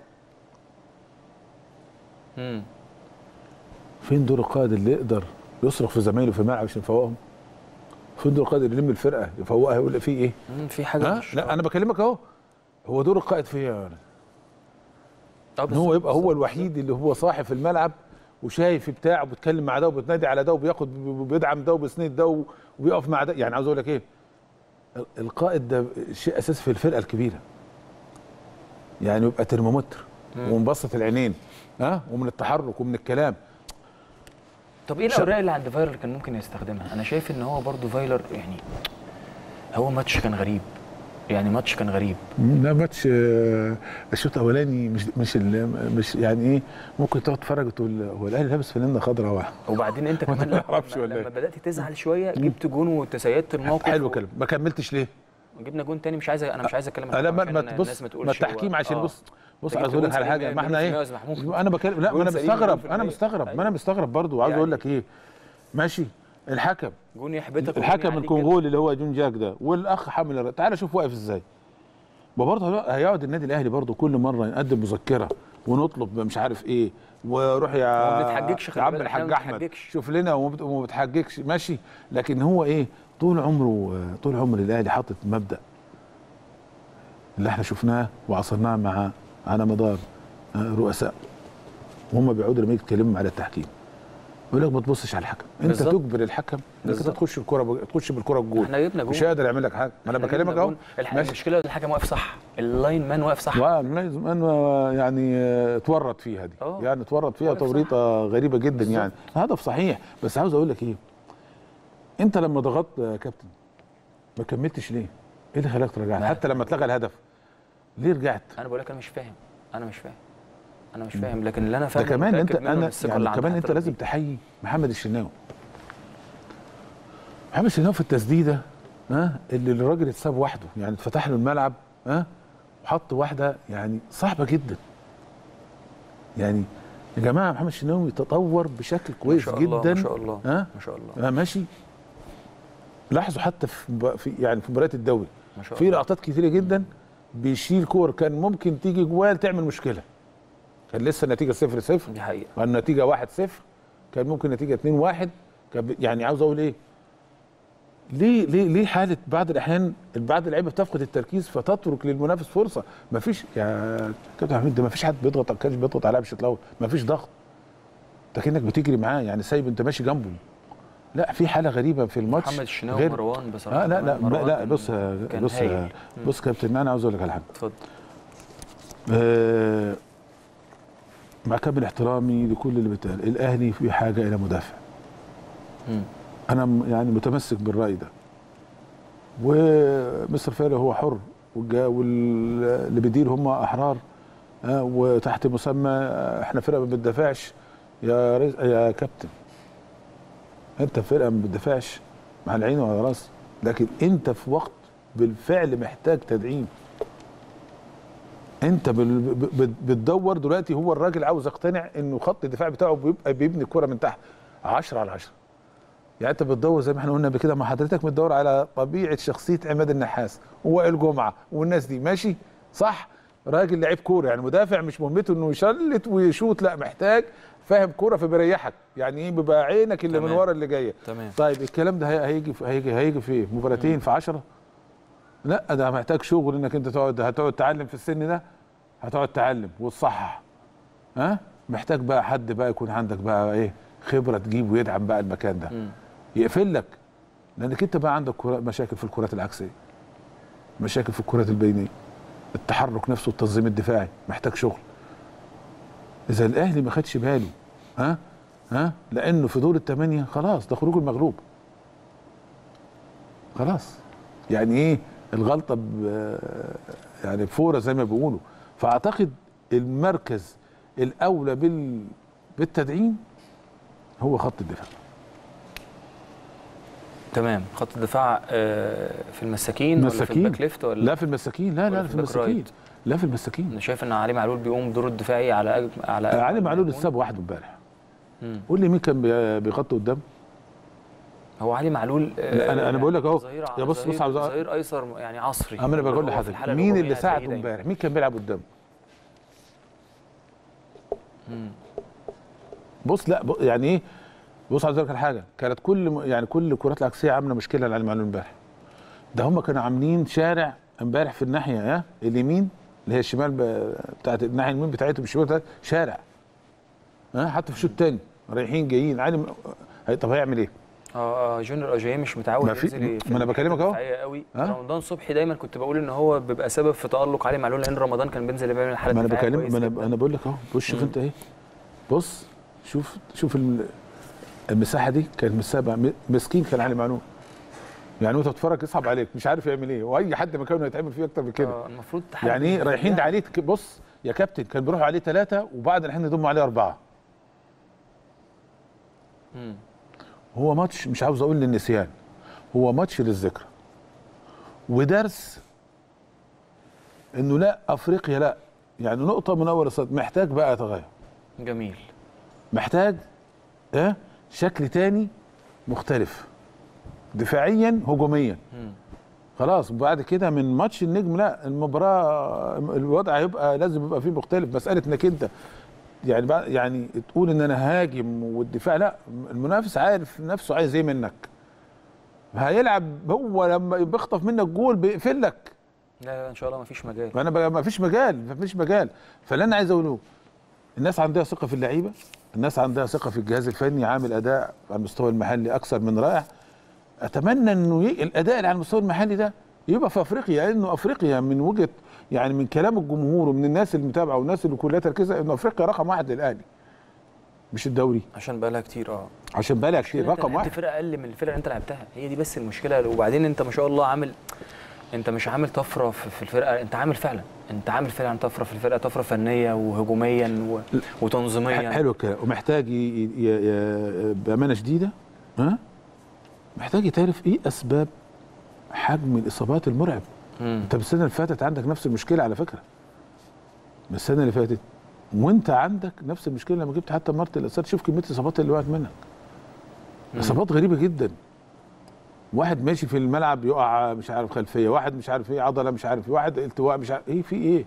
فين دور القائد اللي يقدر يصرخ في زمايله في الملعب عشان يفوقهم؟ فين دور القائد اللي يلم الفرقه يفوقها يقول في ايه؟ في حاجه لا انا بكلمك اهو. هو دور القائد في ايه يا ولد؟ ان هو يبقى هو الوحيد اللي هو صاحي في الملعب وشايف بتاعه وبيتكلم مع ده وبتنادي على ده وبياخد وبيدعم ده وبيسند ده وبيقف مع ده. يعني عاوز اقول لك ايه؟ القائد ده شيء اساسي في الفرقه الكبيره. يعني يبقى ترمومتر ومبسط العينين ومن التحرك ومن الكلام. طب ايه الاوراق اللي عند فايلر كان ممكن يستخدمها؟ انا شايف ان هو برضو فايلر يعني هو ماتش كان غريب. لا ماتش الشوط الاولاني مش يعني ايه ممكن تقعد تتفرج وتقول هو الاهلي لابس فانلة خضراء وبعدين انت كمان لما بدات تزعل شويه جبت جون وتسيدت الموقف. حلو كلام. ما كملتش ليه؟ جبنا جون تاني. مش عايز اتكلم لا ما تبص ما التحكيم عشان بص عايز اقول لك على حاجه. ما احنا ايه انا بكلم. لا انا مستغرب برضو. عاوز اقول لك ايه ماشي الحكم جون يحبطك. الحكم الكونغولي اللي هو جون جاك ده والاخ حامل تعالى شوف واقف ازاي. وبرضه هيقعد النادي الاهلي برضه كل مره نقدم مذكره ونطلب مش عارف ايه وروح يا عم الحاج احمد شوف لنا وما بتحججش ماشي. لكن هو ايه طول عمر الاهلي حاطط مبدا اللي احنا شفناه وعصرناه مع على مدار رؤساء وهم بيقعدوا لما يتكلموا على التحكيم يقول لك ما تبصش على الحكم. انت بالزبط. تجبر الحكم انك انت تخش بالكره الجول. احنا جبنا جول مش قادر يعمل لك حاجه. ما انا بكلمك اهو. المشكله الحكم واقف صح، اللاين مان واقف صح. اللاين مان يعني اتورط فيها دي. يعني اتورط فيها توريطه غريبه جدا بالزبط. يعني هدف صحيح. بس عاوز اقول لك ايه، انت لما ضغطت يا كابتن ما كملتش ليه؟ ايه اللي خلاك ترجع حتى لما اتلغى الهدف؟ ليه رجعت؟ انا بقول لك انا مش فاهم لكن اللي انا فاهمه ده كمان انت يعني كمان انت لازم تحيي محمد الشناوي. محمد الشناوي في التسديده اللي الراجل اتساب وحده يعني اتفتح له الملعب وحط واحده يعني صعبه جدا. يعني يا جماعه محمد الشناوي تطور بشكل كويس جدا. ما شاء الله ما شاء الله ماشي. لاحظوا حتى في يعني في مباريات الدوري في لقطات كتيره جدا بيشيل كور كان ممكن تيجي جوال تعمل مشكله. كان لسه النتيجه 0-0 دي حقيقه، والنتيجه 1-0 كان ممكن نتيجه 2-1. يعني عاوز اقول ايه؟ ليه حاله بعض الاحيان بعض اللعيبه بتفقد التركيز فتترك للمنافس فرصه. ما فيش يا كابتن حميد، ده ما فيش حد بيضغط، كانش بيضغط على الشوط الاول، ما فيش ضغط، انت كانك بتجري معاه يعني سايب انت ماشي جنبه. لا في حاله غريبه في الماتش. محمد الشناوي ومروان بصراحه لا بص كابتن، انا عاوز اقول لك على حاجه. اتفضل. مع كامل احترامي لكل اللي بيتقال، الاهلي في حاجه الى مدافع. انا يعني متمسك بالراي ده، ومستر فارق هو حر واللي بيدير هم احرار، وتحت مسمى احنا فرقه ما بتدافعش. يا كابتن انت فرقه ما بتدافعش مع العين وعلى راسي، لكن انت في وقت بالفعل محتاج تدعيم. انت بتدور دلوقتي، هو الراجل عاوز يقتنع انه خط الدفاع بتاعه بيبقى بيبني الكره من تحت 10/10. يعني انت بتدور زي ما احنا قلنا قبل كده مع حضرتك، بتدور على طبيعه شخصيه عماد النحاس ووائل جمعه والناس دي، ماشي صح؟ راجل لعيب كوره، يعني مدافع مش مهمته انه يشلت ويشوط، لا محتاج فاهم كوره فبيريحك، يعني ايه بيبقى عينك اللي من ورا اللي جايه. تمام. طيب الكلام ده هيجي في مباراتين في 10؟ لا ده محتاج شغل، انك انت هتقعد تعلم في السن ده، هتقعد تعلم وتصحح. محتاج بقى حد بقى يكون عندك بقى ايه خبره تجيب ويدعم بقى المكان ده. يقفل لك، لانك انت بقى عندك مشاكل في الكرات العكسيه، مشاكل في الكرات البينيه، التحرك نفسه، التنظيم الدفاعي محتاج شغل. اذا الاهلي ما خدش باله لانه في دور الثمانيه خلاص ده خروج المغلوب خلاص، يعني ايه الغلطه يعني بفوره زي ما بيقولوا. فاعتقد المركز الاولى بالتدعيم هو خط الدفاع. تمام. خط الدفاع في المساكين ولا في الباك ليفت ولا؟ لا في المساكين، لا في المساكين، لا في المساكين. انا شايف ان علي معلول بيقوم بدور الدفاعي على علي معلول الساب وحده امبارح. قول لي مين كان بيغطي قدام؟ هو علي معلول انا بقول لك اهو يا بص ظهير ايسر يعني عصري. انا بقول لحضرتك مين اللي ساعده امبارح؟ مين كان بيلعب قدامه؟ بص لا يعني ايه، بص عايز اقول لك على حاجه، كانت كل الكرات العكسيه عامله مشكله لعلي معلول امبارح. ده هم كانوا عاملين شارع امبارح في الناحيه اليمين اللي هي الشمال بتاعت الناحيه اليمين بتاعتهم، الشمال بتاعت شارع حتى في الشوط الثاني رايحين جايين. علي طب هيعمل ايه؟ جونيور اجاي مش متعود ينزل. ما انا بكلمك اهو قوي. رمضان صبحي دايما كنت بقول ان هو بيبقى سبب في تالق علي معلول، لان رمضان كان بينزل يعمل حاله. ما انا بكلمك، انا بقول لك اهو. بص شوف انت ايه، بص شوف المساحه دي كانت مسابه مسكين كان علي معلول، يعني وانت بتتفرج يصعب عليك مش عارف يعمل ايه، واي حد مكانه يتعمل فيه اكتر من كده. المفروض يعني ايه رايحين ده عليه. بص يا كابتن كان بيروحوا عليه 3 وبعد الحين يضموا عليه 4. هو ماتش مش عاوز اقول للنسيان، هو ماتش للذكرى ودرس انه لا افريقيا لا، يعني نقطه من اول الصد محتاج بقى تغير. جميل. محتاج شكل تاني مختلف دفاعيا هجوميا. خلاص بعد كده من ماتش النجم لا المباراه الوضع هيبقى لازم يبقى فيه مختلف. مساله انك انت يعني تقول ان انا هاجم والدفاع لا، المنافس عارف نفسه عايز ايه منك، هيلعب هو لما بيخطف منك جول بيقفل لك. لا ان شاء الله مفيش مجال. انا مفيش مجال. فاللي انا عايز اقوله الناس عندها ثقه في اللعيبه، الناس عندها ثقه في الجهاز الفني، عامل اداء على المستوى المحلي اكثر من رائع. اتمنى انه الاداء اللي على المستوى المحلي ده يبقى في افريقيا، لانه افريقيا من وجهه يعني من كلام الجمهور ومن الناس المتابعه والناس اللي كلها تركيزها انه افريقيا رقم 1 للاهلي مش الدوري، عشان بقى لها كتير. عشان بقى لها كتير رقم 1. انت فرقه اقل من الفرقه اللي انت لعبتها، هي دي بس المشكله. وبعدين انت ما شاء الله انت مش عامل طفره في الفرقه، انت عامل فعلا طفره في الفرقه، طفره فنيه وهجوميا وتنظيميا. حلو الكلام. ومحتاج بامانه شديده محتاج يتعرف ايه اسباب حجم الاصابات المرعب. انت السنه اللي فاتت عندك نفس المشكله على فكره، السنه اللي فاتت وانت عندك نفس المشكله لما جبت حتى مارتن الاسد. شوف كميه الاصابات اللي وقعت منك، اصابات غريبه جدا. واحد ماشي في الملعب يقع مش عارف خلفيه، واحد مش عارف ايه عضله مش عارف ايه، واحد التواء مش عارف ايه، في ايه؟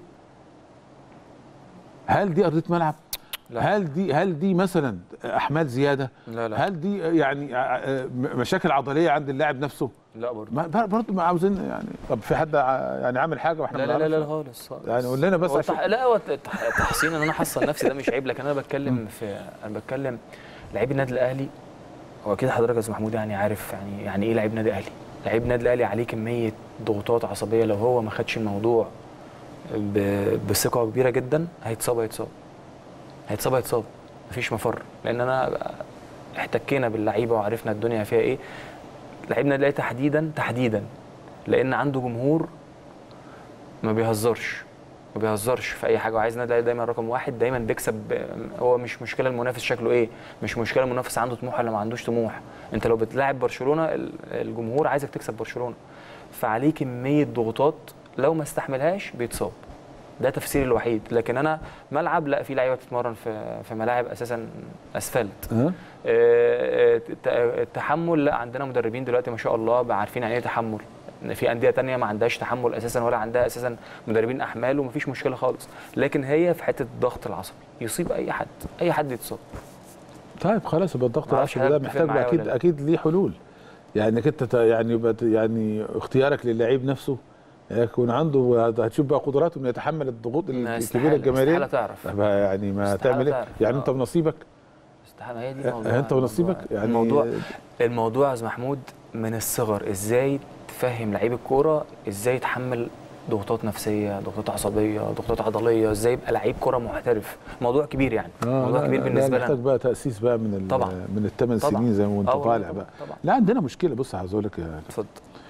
هل دي ارضيه ملعب؟ لا. هل دي مثلا احمال زياده؟ لا. هل دي يعني مشاكل عضليه عند اللاعب نفسه؟ لا برضه ما عاوزين يعني. طب في حد يعني عامل حاجه واحنا لا خالص يعني قول لنا بس عشان لا. هو تحسين ان انا احصن نفسي ده مش عيب، لكن انا بتكلم لعيب النادي الاهلي. هو اكيد حضرتك يا استاذ محمود يعني عارف يعني ايه لعيب نادي اهلي. لعيب النادي الاهلي عليه كميه ضغوطات عصبيه، لو هو ما خدش الموضوع بثقه كبيره جدا هيتصاب مفيش مفر. لان انا احتكينا باللعيبه وعرفنا الدنيا فيها ايه. لعيب النادي الاهلي تحديدا لان عنده جمهور ما بيهزرش في اي حاجه، وعايز النادي الاهلي دايما رقم واحد، دايما بيكسب. هو مش مشكله المنافس شكله ايه، مش مشكله المنافس عنده طموح ولا ما عندوش طموح. انت لو بتلاعب برشلونه الجمهور عايزك تكسب برشلونه، فعليه كميه ضغوطات لو ما استحملهاش بيتصاب. ده تفسيري الوحيد. لكن انا ملعب لا، في لعيبه بتتمرن في ملاعب اساسا اسفلت. التحمل لا، عندنا مدربين دلوقتي ما شاء الله عارفين يعني ايه تحمل. في انديه ثانيه ما عندهاش تحمل اساسا، ولا عندها اساسا مدربين احمال ومفيش مشكله خالص. لكن هي في حته الضغط العصبي يصيب اي حد يتصاب. طيب خلاص، يبقى الضغط العصبي ده محتاج اكيد ليه حلول. يعني انت يعني اختيارك للاعيب نفسه يكون عنده، هتشوف بقى قدراته انه يتحمل الضغوط الكبيره الجماهيريه. استحاله تعرف يعني ما تعمل ايه يعني. انت ونصيبك، استحاله. هي دي الموضوع. انت ونصيبك يعني. الموضوع يا استاذ محمود من الصغر، ازاي تفهم لعيب الكوره ازاي يتحمل ضغوطات نفسيه، ضغوطات عصبيه، ضغوطات عضليه، ازاي يبقى لعيب كوره محترف. موضوع كبير يعني. موضوع كبير بالنسبه لنا. محتاج بقى تاسيس بقى من ال8 سنين زي ما انت طالع بقى. لا عندنا مشكله. بص عاوز اقول لك، اتفضل.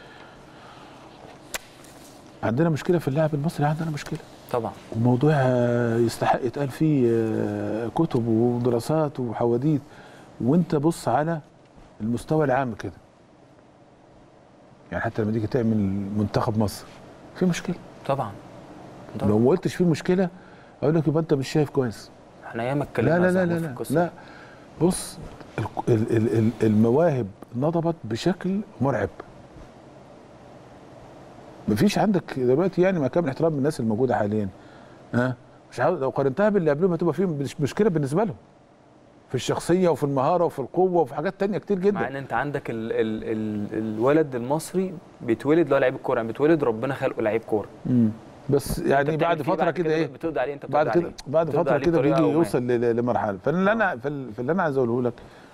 عندنا مشكله في اللاعب المصري، عندنا مشكله طبعا. الموضوع يستحق يتقال فيه كتب ودراسات وحواديت. وانت بص على المستوى العام كده، يعني حتى لما تيجي تعمل منتخب مصر في مشكله طبعا. لو ما قلتش في مشكله اقول لك يبقى انت مش شايف كويس. احنا ياما اتكلمنا في القصه. لا بص، المواهب نضبت بشكل مرعب. مفيش عندك دلوقتي يعني مع كامل احترام الناس الموجوده حاليا، مش عاوز لو قارنتها باللي قبلهم هتبقى فيهم مشكله بالنسبه لهم في الشخصيه وفي المهاره وفي القوه وفي حاجات تانية كتير جدا. مع ان انت عندك الولد المصري بيتولد له لعيب الكوره، يعني بيتولد ربنا خلقه لعيب كوره. بس يعني بعد فتره كده ايه، بتقضي عليه انت بعد فتره كده بيجي يوصل لمرحله. فاللي انا عايز اقوله لك،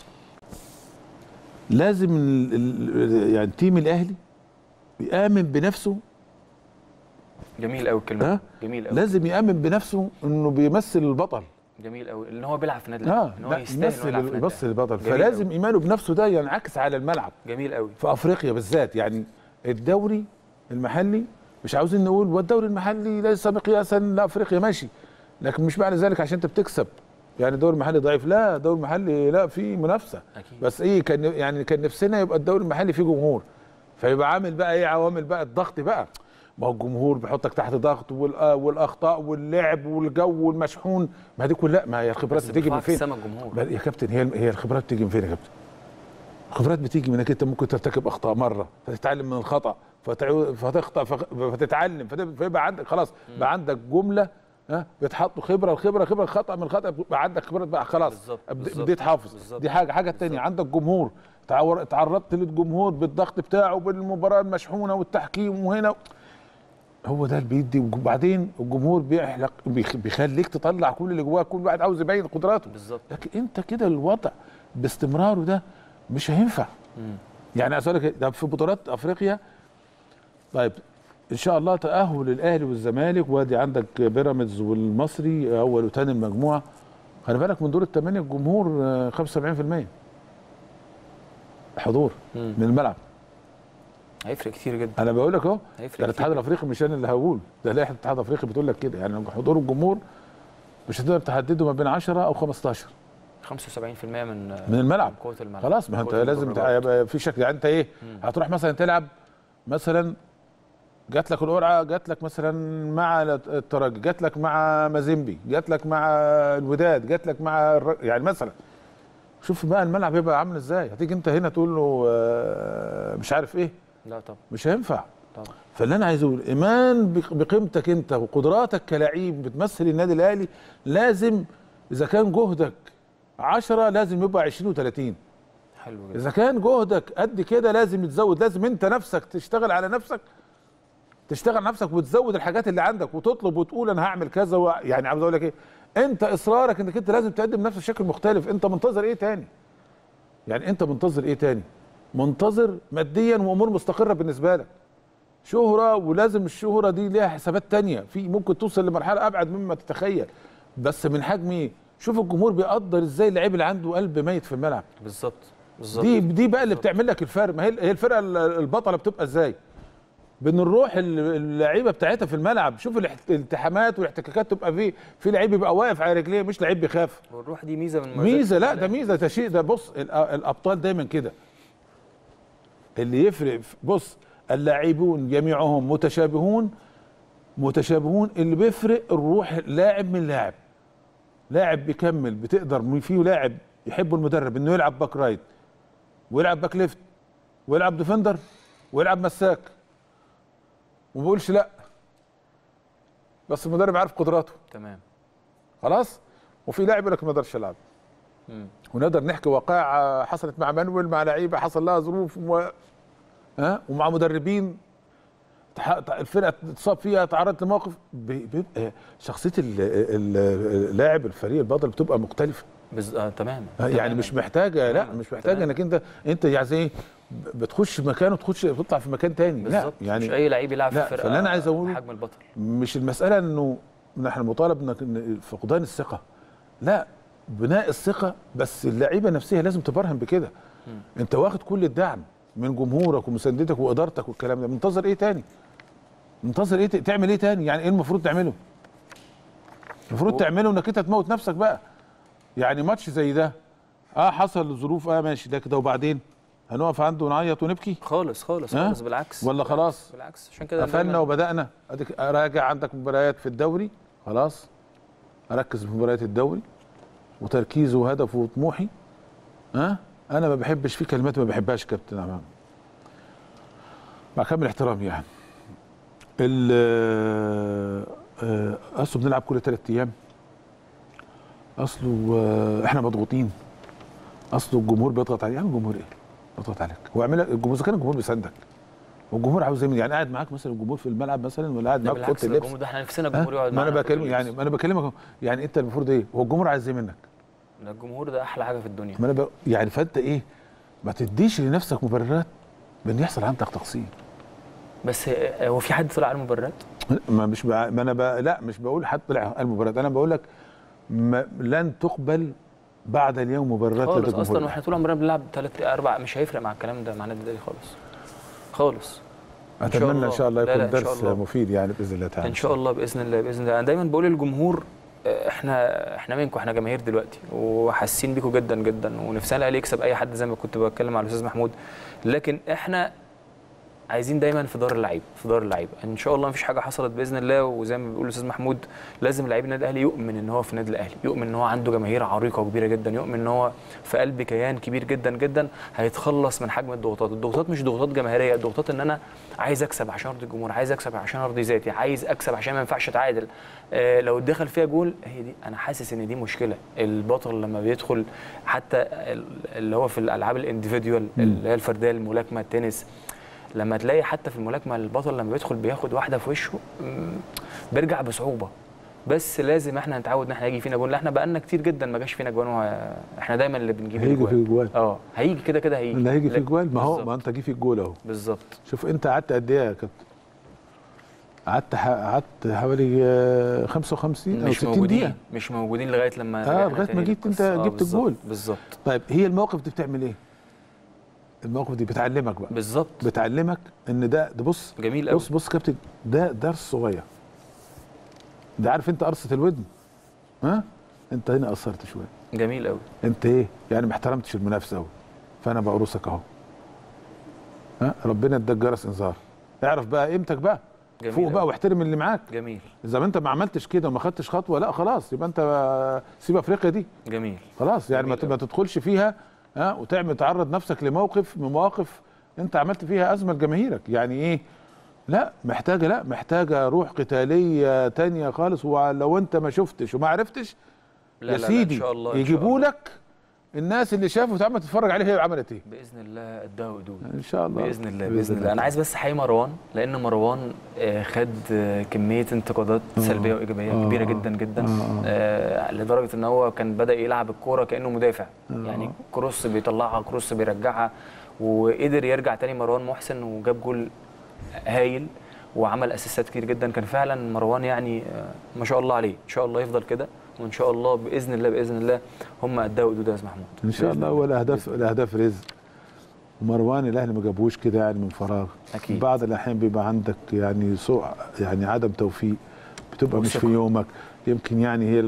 لازم يعني تيم الاهلي يامن بنفسه. جميل قوي الكلمه. جميل قوي. لازم يامن بنفسه انه بيمثل البطل. جميل قوي ان هو بيلعب في النادي الاهلي، ان هو يستاهل يمثل البطل. فلازم ايمانه بنفسه ده ينعكس على الملعب. جميل قوي. في افريقيا بالذات، يعني الدوري المحلي مش عاوزين نقول والدوري المحلي ليس مقياسا لافريقيا، ماشي، لكن مش معنى ذلك عشان انت بتكسب يعني الدوري المحلي ضعيف. لا، الدوري المحلي لا، فيه منافسه أكيد. بس ايه، كان نفسنا يبقى الدوري المحلي فيه جمهور، فيبقى عامل بقى ايه، عوامل بقى الضغط بقى. ما هو الجمهور بيحطك تحت ضغط، والاخطاء واللعب والجو والمشحون، ما دي كلها، ما هي الخبرات بتيجي من فين؟ يا كابتن، هي الخبرات بتيجي من فين يا كابتن؟ الخبرات بتيجي من انك انت ممكن ترتكب اخطاء مره فتتعلم من الخطا، فتخطا فتتعلم، فيبقى عندك خلاص بقى عندك جمله بيتحطوا الخبره خطا من الخطا، بقى عندك خبرات بقى خلاص بديت حافظ. دي حاجه الثانيه، عندك جمهور، تعرضت للجمهور بالضغط بتاعه بالمباراه المشحونه والتحكيم، وهنا هو ده اللي بيدي. وبعدين الجمهور بيخليك تطلع كل اللي جواك، كل واحد عاوز يبين قدراته بالظبط. لكن انت كده الوضع باستمراره ده مش هينفع. يعني عايز اقول لك ده في بطولات افريقيا. طيب ان شاء الله تاهل الاهلي والزمالك، وادي عندك بيراميدز والمصري اول وثاني المجموعه. خلي بالك من دور الثمانيه الجمهور 75% حضور من الملعب. هيفرق كتير جدا. انا بقول لك اهو، ده الاتحاد الافريقي، مش انا اللي هقول، ده لائحه الاتحاد الافريقي بتقول لك كده. يعني حضور الجمهور مش هتقدر تحدده ما بين 10 او 15. 75% من الملعب. قوه الملعب. خلاص، ما انت لازم يبقى في شكل. يعني انت ايه، هتروح مثلا تلعب مثلا جات لك القرعه، جات لك مثلا مع الترجي، جات لك مع مازيمبي، جات لك مع الوداد، جات لك مع يعني مثلا شوف بقى الملعب يبقى عامل ازاي. هتيجي انت هنا تقول له مش عارف ايه؟ لا طبعا مش هينفع طبعا. فاللي انا عايز اقول ايمان بقيمتك انت وقدراتك كلاعب بتمثل النادي الاهلي. لازم اذا كان جهدك 10 لازم يبقى 20 و30. حلو جدا. اذا كان جهدك قد كده لازم يتزود، لازم انت نفسك تشتغل على نفسك، تشتغل نفسك وتزود الحاجات اللي عندك وتطلب وتقول انا هعمل كذا يعني عاوز اقول لك ايه، انت اصرارك انك انت لازم تقدم نفسك بشكل مختلف. انت منتظر ايه تاني؟ يعني انت منتظر ايه تاني؟ منتظر ماديا وامور مستقره بالنسبه لك، شهره، ولازم الشهره دي ليها حسابات تانية، في ممكن توصل لمرحله ابعد مما تتخيل. بس من حجم ايه؟ شوف الجمهور بيقدر ازاي اللعيب اللي عنده قلب ميت في الملعب. بالظبط بالظبط. دي بقى اللي بتعمل لك الفرق. ما هي الفرقه البطله بتبقى ازاي؟ بين الروح اللعيبه بتاعتها في الملعب. شوف الالتحامات والاحتكاكات تبقى في لعيب يبقى واقف على رجليه، مش لعيب بيخاف. والروح دي ميزه من ميزه، لا ده ميزه، ده شيء. ده بص الابطال دايما كده. اللي يفرق بص اللاعبون جميعهم متشابهون. اللي بيفرق الروح لاعب من لاعب. لاعب بيكمل بتقدر فيه لاعب يحب المدرب انه يلعب باك رايت ويلعب باك ليفت ويلعب ديفندر ويلعب مساك وما بيقولش لا، بس المدرب عارف قدراته. تمام خلاص. وفي لاعب يقول لك ما اقدرش العب. ونقدر نحكي وقائع حصلت مع مانويل، مع لعيبه حصل لها ظروف ومع مدربين الفرقه اتصاب فيها، تعرضت لموقف، بيبقى شخصيه اللاعب الفريق البطل بتبقى مختلفه. تمام. يعني مش محتاجه، لا مش محتاجه انك انت يعني ايه بتخش مكان وتطلع في مكان تاني. لا يعني مش اي لعيب يلعب في فرقه. فاللي انا عايز اقوله حجم البطل مش المساله انه نحن مطالب فقدان الثقه، لا، بناء الثقه. بس اللعيبه نفسها لازم تبرهن بكده. انت واخد كل الدعم من جمهورك ومساندتك وادارتك والكلام ده، منتظر ايه تاني؟ منتظر ايه تعمل ايه تاني؟ يعني ايه المفروض تعمله؟ المفروض تعمله انك انت تموت نفسك بقى. يعني ماتش زي ده حصل ظروف ماشي ده كده، وبعدين هنقف عنده ونعيط ونبكي؟ خالص خالص خالص، بالعكس. ولا خلاص بالعكس. عشان كده قفلنا وبدانا. اديك راجع عندك مباريات في الدوري، خلاص اركز في مباريات الدوري وتركيزي وهدفي وطموحي. انا ما بحبش في كلمات ما بحبهاش كابتن عمام، مع كامل احترامي يعني. اصله بنلعب كل 3 ايام، اصله احنا مضغوطين، اصله الجمهور بيضغط عليك. يعني الجمهور ايه؟ بيضغط عليك. هو يعمل الجمهور اذا كان الجمهور بيساندك، والجمهور عاوز ايه؟ يعني قاعد معاك مثلا الجمهور في الملعب مثلا، ولا قاعد معاك في اوضه اللبس؟ الجمهور ده احنا نفسنا الجمهور يقعد معانا. ما انا بكلمك يعني انت المفروض ايه؟ هو الجمهور عايز ايه منك؟ الجمهور ده احلى حاجه في الدنيا. ما انا يعني فانت ايه؟ ما تديش لنفسك مبررات بان يحصل عندك تقصير. بس هو في حد طلع على المبررات؟ لا مش بقول حد طلع على المبررات، انا بقول لك لن تقبل بعد اليوم مبررات لدى الجمهور اصلا. واحنا طول عمرنا بنلعب 3 4، مش هيفرق مع الكلام ده مع النادي الاهلي خالص خالص. اتمنى ان شاء الله يكون درس مفيد يعني باذن الله تعالى. ان شاء الله باذن الله باذن الله. انا دايما بقول للجمهور احنا منكم، احنا جماهير دلوقتي وحاسين بيكم جدا جدا، ونفسنا الاهلي يكسب اي حد زي ما كنت بتكلم مع الاستاذ محمود، لكن احنا عايزين دايما في دار اللعيب، في دار اللعيب. ان شاء الله مفيش حاجه حصلت باذن الله. وزي ما بيقول الاستاذ محمود، لازم لعيب النادي الاهلي يؤمن ان هو في النادي الاهلي، يؤمن ان هو عنده جماهير عريقه وكبيره جدا، يؤمن ان هو في قلب كيان كبير جدا جدا هيتخلص من حجم الضغوطات. الضغوطات مش ضغوطات جماهيريه، الضغوطات ان انا عايز اكسب عشان ارضي الجمهور، عايز اكسب عشان ارضي ذاتي، عايز اكسب عشان ما ينفعش اتعادل. لو دخل فيها جول، هي دي انا حاسس ان دي مشكله. البطل لما بيدخل حتى اللي هو في الالعاب الانديفيديوال اللي هي الفرديه، الملاكمه، التنس، لما تلاقي حتى في الملاكمه البطل لما بيدخل بياخد واحده في وشه بيرجع بصعوبه. بس لازم احنا نتعود ان احنا يجي فينا جون. احنا بقالنا كتير جدا ما جاش فينا جون، احنا دايما اللي بنجيب الجوان. هيجي في الجوان. هيجي كده كده هيجي. اللي هيجي في الجوان. ما انت جه في الجول اهو. بالظبط. شوف انت قعدت قد ايه يا كابتن؟ قعدت حوالي 55 او 60 دقيقه. مش موجودين لغايه لما لغايه ما جيت انت جبت الجول. بالظبط. طيب هي المواقف دي بتعمل ايه؟ المواقف دي بتعلمك بقى. بالظبط. بتعلمك ان ده بص جميل قوي. بص كابتن، ده درس صغير. ده عارف انت قرصه الودن؟ انت هنا قصرت شويه. جميل قوي. انت ايه؟ يعني ما احترمتش المنافسه قوي، فانا بقرصك اهو. ربنا اداك جرس انذار. اعرف بقى قيمتك بقى. فوق بقى واحترم اللي معاك. جميل. اذا ما انت ما عملتش كده وما خدتش خطوه، لا خلاص يبقى انت سيب افريقيا دي. جميل. خلاص يعني ما تدخلش فيها تعرض نفسك لموقف من مواقف انت عملت فيها ازمه لجماهيرك. يعني ايه؟ لا محتاجه روح قتاليه تانية خالص. ولو انت ما شفتش وما عرفتش يا سيدي إن شاء الله يجيبوا لك الناس اللي شافوا وتعمل تتفرج عليها هي عملت ايه. باذن الله قدها وقدود ان شاء الله. باذن الله. انا عايز بس احيي مروان، لان مروان خد كميه انتقادات سلبيه وايجابيه كبيره جدا جدا، لدرجه ان هو كان بدا يلعب الكوره كانه مدافع. يعني كروس بيطلعها، كروس بيرجعها، وقدر يرجع تاني مروان محسن وجاب جول هايل وعمل اسيستات كتير جدا. كان فعلا مروان يعني ما شاء الله عليه. ان شاء الله يفضل كده، وان شاء الله باذن الله هم قدها وقدود يا استاذ محمود ان شاء الله. والاهداف رزق. ومروان الاهلي ما جابوش كده يعني من فراغ. اكيد بعض الاحيان بيبقى عندك يعني سوء، يعني عدم توفيق، بتبقى مش في يومك. يمكن يعني هي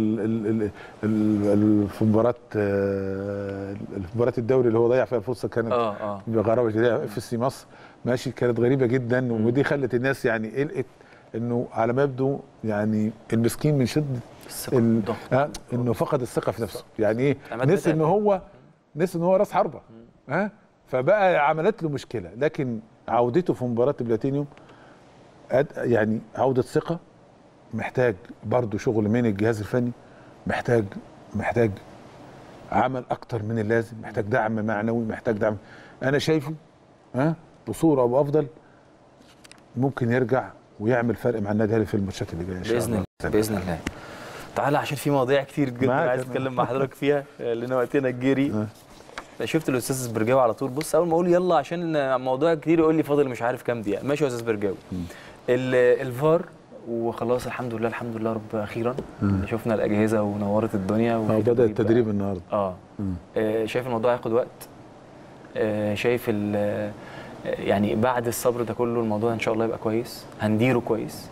في مباراه الدوري اللي هو ضيع فيها الفرصه كانت بغرابه شديده في سي مصر، ماشي، كانت غريبه جدا. ودي خلت الناس يعني قلقت انه على ما يبدو يعني المسكين من شده انه فقد الثقه في نفسه. يعني ايه؟ نسي ان هو راس حربه. فبقى عملت له مشكله. لكن عودته في مباراه بلاتينيوم يعني عوده ثقه، محتاج برضو شغل من الجهاز الفني، محتاج عمل اكتر من اللازم، محتاج دعم معنوي، محتاج دعم. انا شايفه بصوره او افضل ممكن يرجع ويعمل فرق مع النادي الاهلي في الماتشات اللي جايه ان شاء الله. باذن الله. تعالى عشان في مواضيع كتير جدا عايز اتكلم مع حضرتك فيها لان وقتنا الجري. شفت الاستاذ اسبرجاوي على طول، بص اول ما اقول يلا عشان موضوع كتير يقول لي فاضل مش عارف كام دقيقه. ماشي يا استاذ اسبرجاوي. الفار وخلاص الحمد لله رب اخيرا شفنا الاجهزه ونورت الدنيا وبدا التدريب النهارده. شايف الموضوع هياخد وقت. شايف يعني بعد الصبر ده كله الموضوع ان شاء الله يبقى كويس، هنديره كويس.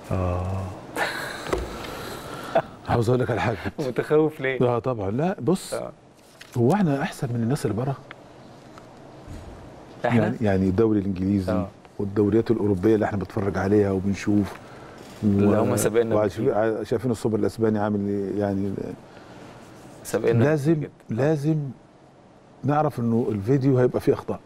عاوز اقول لك على حاجه. متخوف ليه؟ طبعا. لا بص، هو احنا احسن من الناس اللي بره؟ احنا يعني الدوري الانجليزي والدوريات الاوروبيه اللي احنا بنتفرج عليها وبنشوف اللي هم سابقنا، شايفين السوبر الاسباني عامل يعني سابقنا. لازم نعرف انه الفيديو هيبقى فيه اخطاء.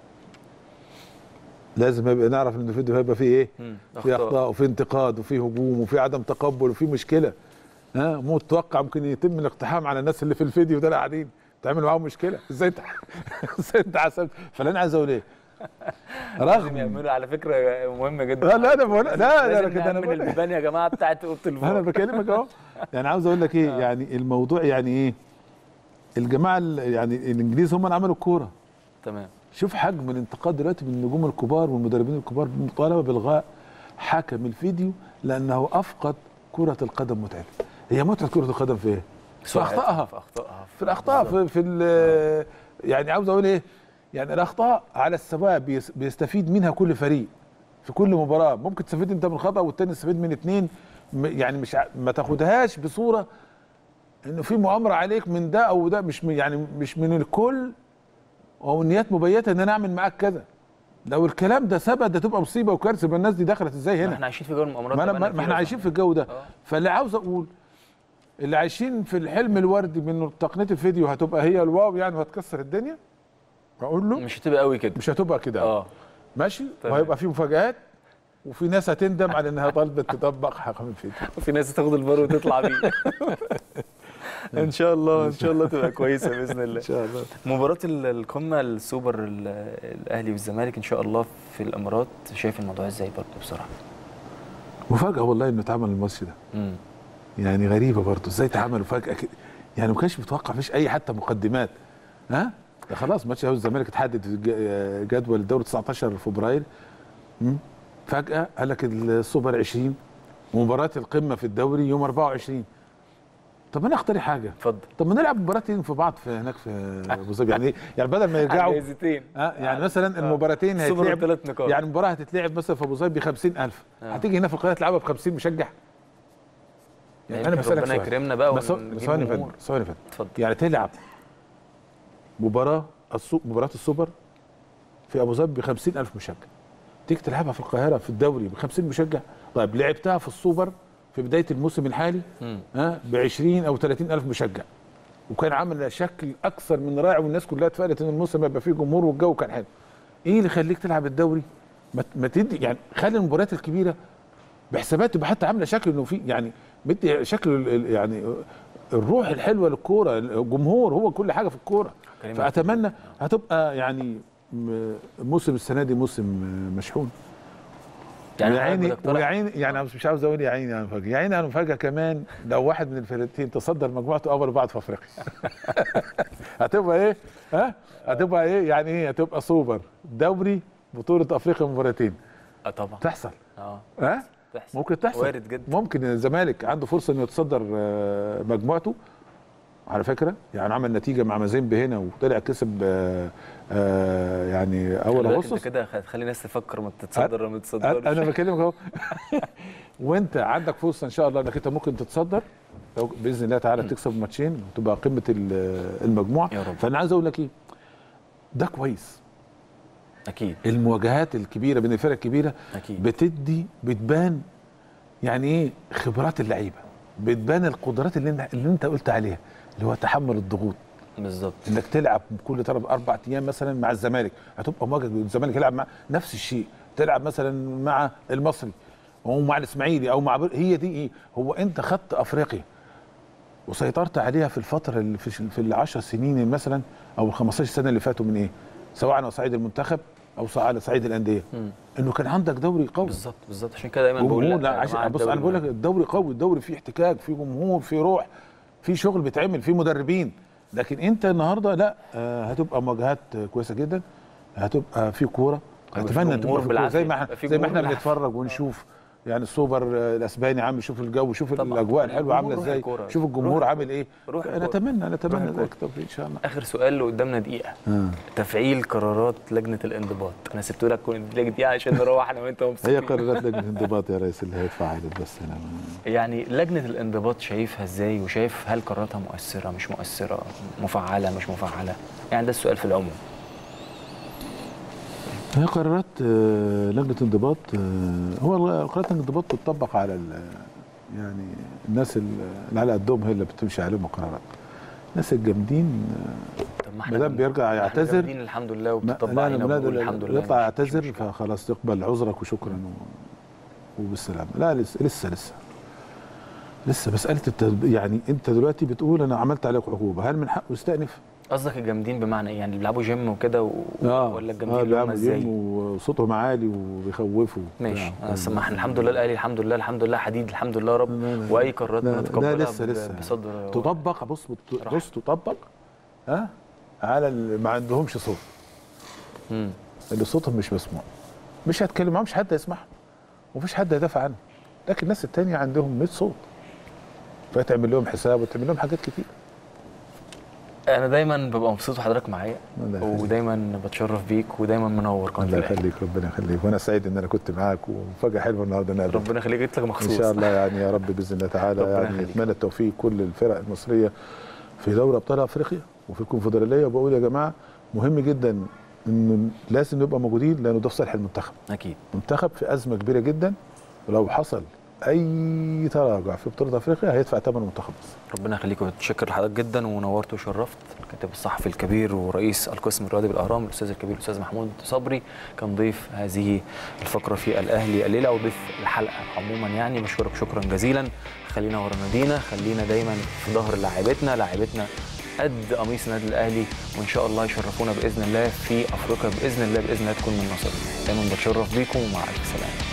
لازم نعرف ان الفيديو هيبقى فيه ايه؟ فيه اخطاء وفيه انتقاد وفيه هجوم وفيه عدم تقبل وفيه مشكله. مو متوقع ممكن يتم الاقتحام على الناس اللي في الفيديو ده قاعدين تعمل معاهم مشكله. ازاي انت حسبت؟ فاللي انا عايز اقول ايه؟ لازم يعملوا على فكره مهمه جدا. لا انا بقول لا كده انا بقول البيبان يا جماعه بتاعت اوضه الفار. انا بكلمك اهو. يعني عاوز اقول لك ايه؟ يعني الموضوع يعني ايه؟ الجماعه يعني الانجليز هم اللي عملوا الكوره. تمام. شوف حجم الانتقاد دلوقتي من النجوم الكبار والمدربين الكبار بالمطالبه بالغاء حكم الفيديو لانه افقد كره القدم متعتها. هي متعه كره القدم في ايه؟ في اخطائها. في الاخطاء في يعني عاوز اقول ايه؟ يعني الاخطاء على السواء بيستفيد منها كل فريق في كل مباراه. ممكن تستفيد انت من خطا والتاني يستفيد من اتنين. يعني مش ما تاخدهاش بصوره انه في مؤامره عليك من ده او ده. مش من الكل او نيات مبيته ان انا اعمل معاك كذا. لو الكلام ده ثبت ده تبقى مصيبه وكارثه. يبقى الناس دي دخلت ازاي هنا؟ ما احنا عايشين في جو المؤامرات. ما احنا عايشين في الجو ده. فاللي عاوز اقول اللي عايشين في الحلم الوردي من تقنيه الفيديو هتبقى هي الواو يعني وهتكسر الدنيا. اقول له مش هتبقى قوي كده. مش هتبقى كده. ماشي. وهيبقى في مفاجآت وفي ناس هتندم على انها طلبت تطبق حكم الفيديو وفي ناس تاخد الفار وتطلع بيه. ان شاء الله تبقى كويسه باذن الله. ان شاء الله. مباراه القمه السوبر الاهلي والزمالك ان شاء الله في الامارات، شايف الموضوع ازاي برضه بصراحه؟ مفاجاه والله انه اتعمل الماتش ده. يعني غريبه برضه ازاي اتعمل فجاه كده. يعني ما كانش متوقع، فيش اي حتى مقدمات. ده خلاص ماتش الاهلي والزمالك اتحدد جدول الدوري 19 فبراير. فجاه قال لك السوبر 20 ومباراه القمه في الدوري يوم 24. طب انا اقترح حاجه. اتفضل. طب ما نلعب مباراتين في بعض في هناك في ابو ظبي. يعني بدل ما يرجعوا يعني مثلا المباراتين هيتلعب يعني مباراه هتتلعب مثلا في ابو ظبي ب 50,000 هتيجي هنا في القاهره تلعبها ب 50 مشجع. يعني انا بسالك ربنا يكرمنا بقى ثواني فندم. يعني تلعب مباراه السوبر في ابو ظبي ب 50,000 مشجع، تيجي تلعبها في القاهره في الدوري ب 50 مشجع، طيب لعبتها في السوبر في بدايه الموسم الحالي ب 20 او 30 الف مشجع، وكان عامل شكل اكثر من رائع، والناس كلها اتفائلت ان الموسم هيبقى فيه جمهور والجو كان حلو. ايه اللي يخليك تلعب الدوري؟ ما تدي يعني، خلي المباريات الكبيره بحسابات تبقى حتى عامله شكل انه في يعني مدي شكل يعني الروح الحلوه للكوره، الجمهور هو كل حاجه في الكوره. فاتمنى هتبقى يعني موسم السنه دي موسم مشحون. يعني ويا عيني يعني مش عاوز اقول يا عيني يعني مفاجاه، يا عيني انا مفاجاه كمان لو واحد من الفرقتين تصدر مجموعته اول بعض في افريقيا. هتبقى ايه؟ هتبقى ايه؟ يعني ايه؟ هتبقى سوبر دوري بطوله افريقيا مباراتين. طبعا تحصل. تحصل. ممكن تحصل، وارد جدا. ممكن الزمالك عنده فرصه انه يتصدر مجموعته على فكره، يعني عمل نتيجه مع مازيمبي هنا وطلع كسب يعني اول اغسطس. انت كده هتخلي الناس تفكر ما تتصدر ولا ما تتصدرش. انا بكلمك اهو. وانت عندك فرصه ان شاء الله انك انت ممكن تتصدر لو باذن الله تعالى تكسب ماتشين وتبقى قمه المجموعه. فانا عايز اقول لك ايه، ده كويس اكيد. المواجهات الكبيره بين الفرق الكبيره أكيد. بتبان يعني ايه خبرات اللعيبه، بتبان القدرات اللي انت قلت عليها، اللي هو تحمل الضغوط. بالظبط. انك تلعب كل 3-4 ايام مثلا مع الزمالك، هتبقى مواجهه الزمالك يلعب مع نفس الشيء، تلعب مثلا مع المصري او مع الاسماعيلي او مع هي دي ايه؟ هو انت خدت افريقيا وسيطرت عليها في الفتره اللي في ال10 سنين مثلا او ال15 سنه اللي فاتوا من ايه؟ سواء على صعيد المنتخب او على صعيد الانديه، انه كان عندك دوري قوي. بالظبط عشان كده دايما بقول لا بص انا بقول لك الدوري قوي، الدوري فيه احتكاك، فيه جمهور، فيه روح، فيه شغل بيتعمل، فيه مدربين. لكن انت النهارده لا، هتبقى مواجهات كويسه جدا، هتبقى في كوره، اتمنى تبقى في كوره زي ما احنا بنتفرج ونشوف يعني السوبر الاسباني عامل، شوف الجو، شوف الاجواء الحلوه عامله ازاي، شوف الجمهور عامل ايه. انا اتمنى ذلك التوفيق ان شاء الله. اخر سؤال اللي قدامنا دقيقه. تفعيل قرارات لجنه الانضباط، انا سبت لك دقيقه عشان نروح انا وانت مبسوطين. هي قرارات لجنه الانضباط يا ريس اللي هيتفعلت، بس هنا يعني لجنه الانضباط شايفها ازاي، وشايف هل قراراتها مؤثره مش مؤثره، مفعله مش مفعله؟ يعني ده السؤال في العموم. هي قرارات لجنه الانضباط، هو قرارات الانضباط بتطبق على يعني الناس اللي على قدهم، هي اللي بتمشي عليهم القرارات. الناس الجامدين ما دام بيرجع يعتذر الحمد لله وبتطبق علينا وبنقول الحمد لله، يطلع يعتذر فخلاص تقبل عذرك وشكرا وبالسلامه. لا لسه مساله يعني انت دلوقتي بتقول انا عملت عليك عقوبه، هل من حقه يستأنف؟ قصدك الجامدين بمعنى ايه؟ يعني بيلعبوا جيم وكده ولا الجامدين بيلعبوا جيم وصوتهم عالي وبيخوفوا؟ ماشي. سمحنا الحمد لله الاهلي الحمد لله حديد الحمد لله يا رب. واي قرارات بنتقبلها لسه بصدر تطبق. بص تطبق على ما عندهمش صوت، اللي صوتهم مش مسموع، مش هتكلم معاهم، مش حد يسمعهم ومفيش حد يدافع عنهم. لكن الناس التانية عندهم 100 صوت، فتعمل لهم حساب وتعمل لهم حاجات كتير. انا دايما ببقى مبسوط وحضرتك معايا، ودايما بتشرف بيك، ودايما منور قناه الله يخليك. ربنا يخليك، وانا سعيد ان انا كنت معاك، ومفاجاه حلوه النهارده. ربنا يخليك، جيت لك مخصوص ان شاء الله يعني يا رب باذن الله تعالى. يعني اتمنى التوفيق كل الفرق المصريه في دوري ابطال افريقيا وفي الكونفدراليه. وبقول يا جماعه مهم جدا انه لازم نبقى موجودين، لانه ده في صالح المنتخب. اكيد المنتخب في ازمه كبيره جدا، ولو حصل اي تراجع في بطوله افريقيا هيدفع ثمن المنتخب. ربنا يخليك، ومتشكر لحضرتك جدا، ونورت وشرفت. الكاتب الصحفي الكبير ورئيس القسم الرياضي بالاهرام الاستاذ الكبير الاستاذ محمود صبري كان ضيف هذه الفقره في الاهلي الليله، وضيف الحلقه عموما. يعني بشكرك شكرا جزيلا. خلينا ورا نادينا، خلينا دايما في ظهر لاعبتنا قد قميص النادي الاهلي، وان شاء الله يشرفونا باذن الله في افريقيا باذن الله تكون من نصيبنا. دايما بتشرف بيكم، ومع الف سلامه.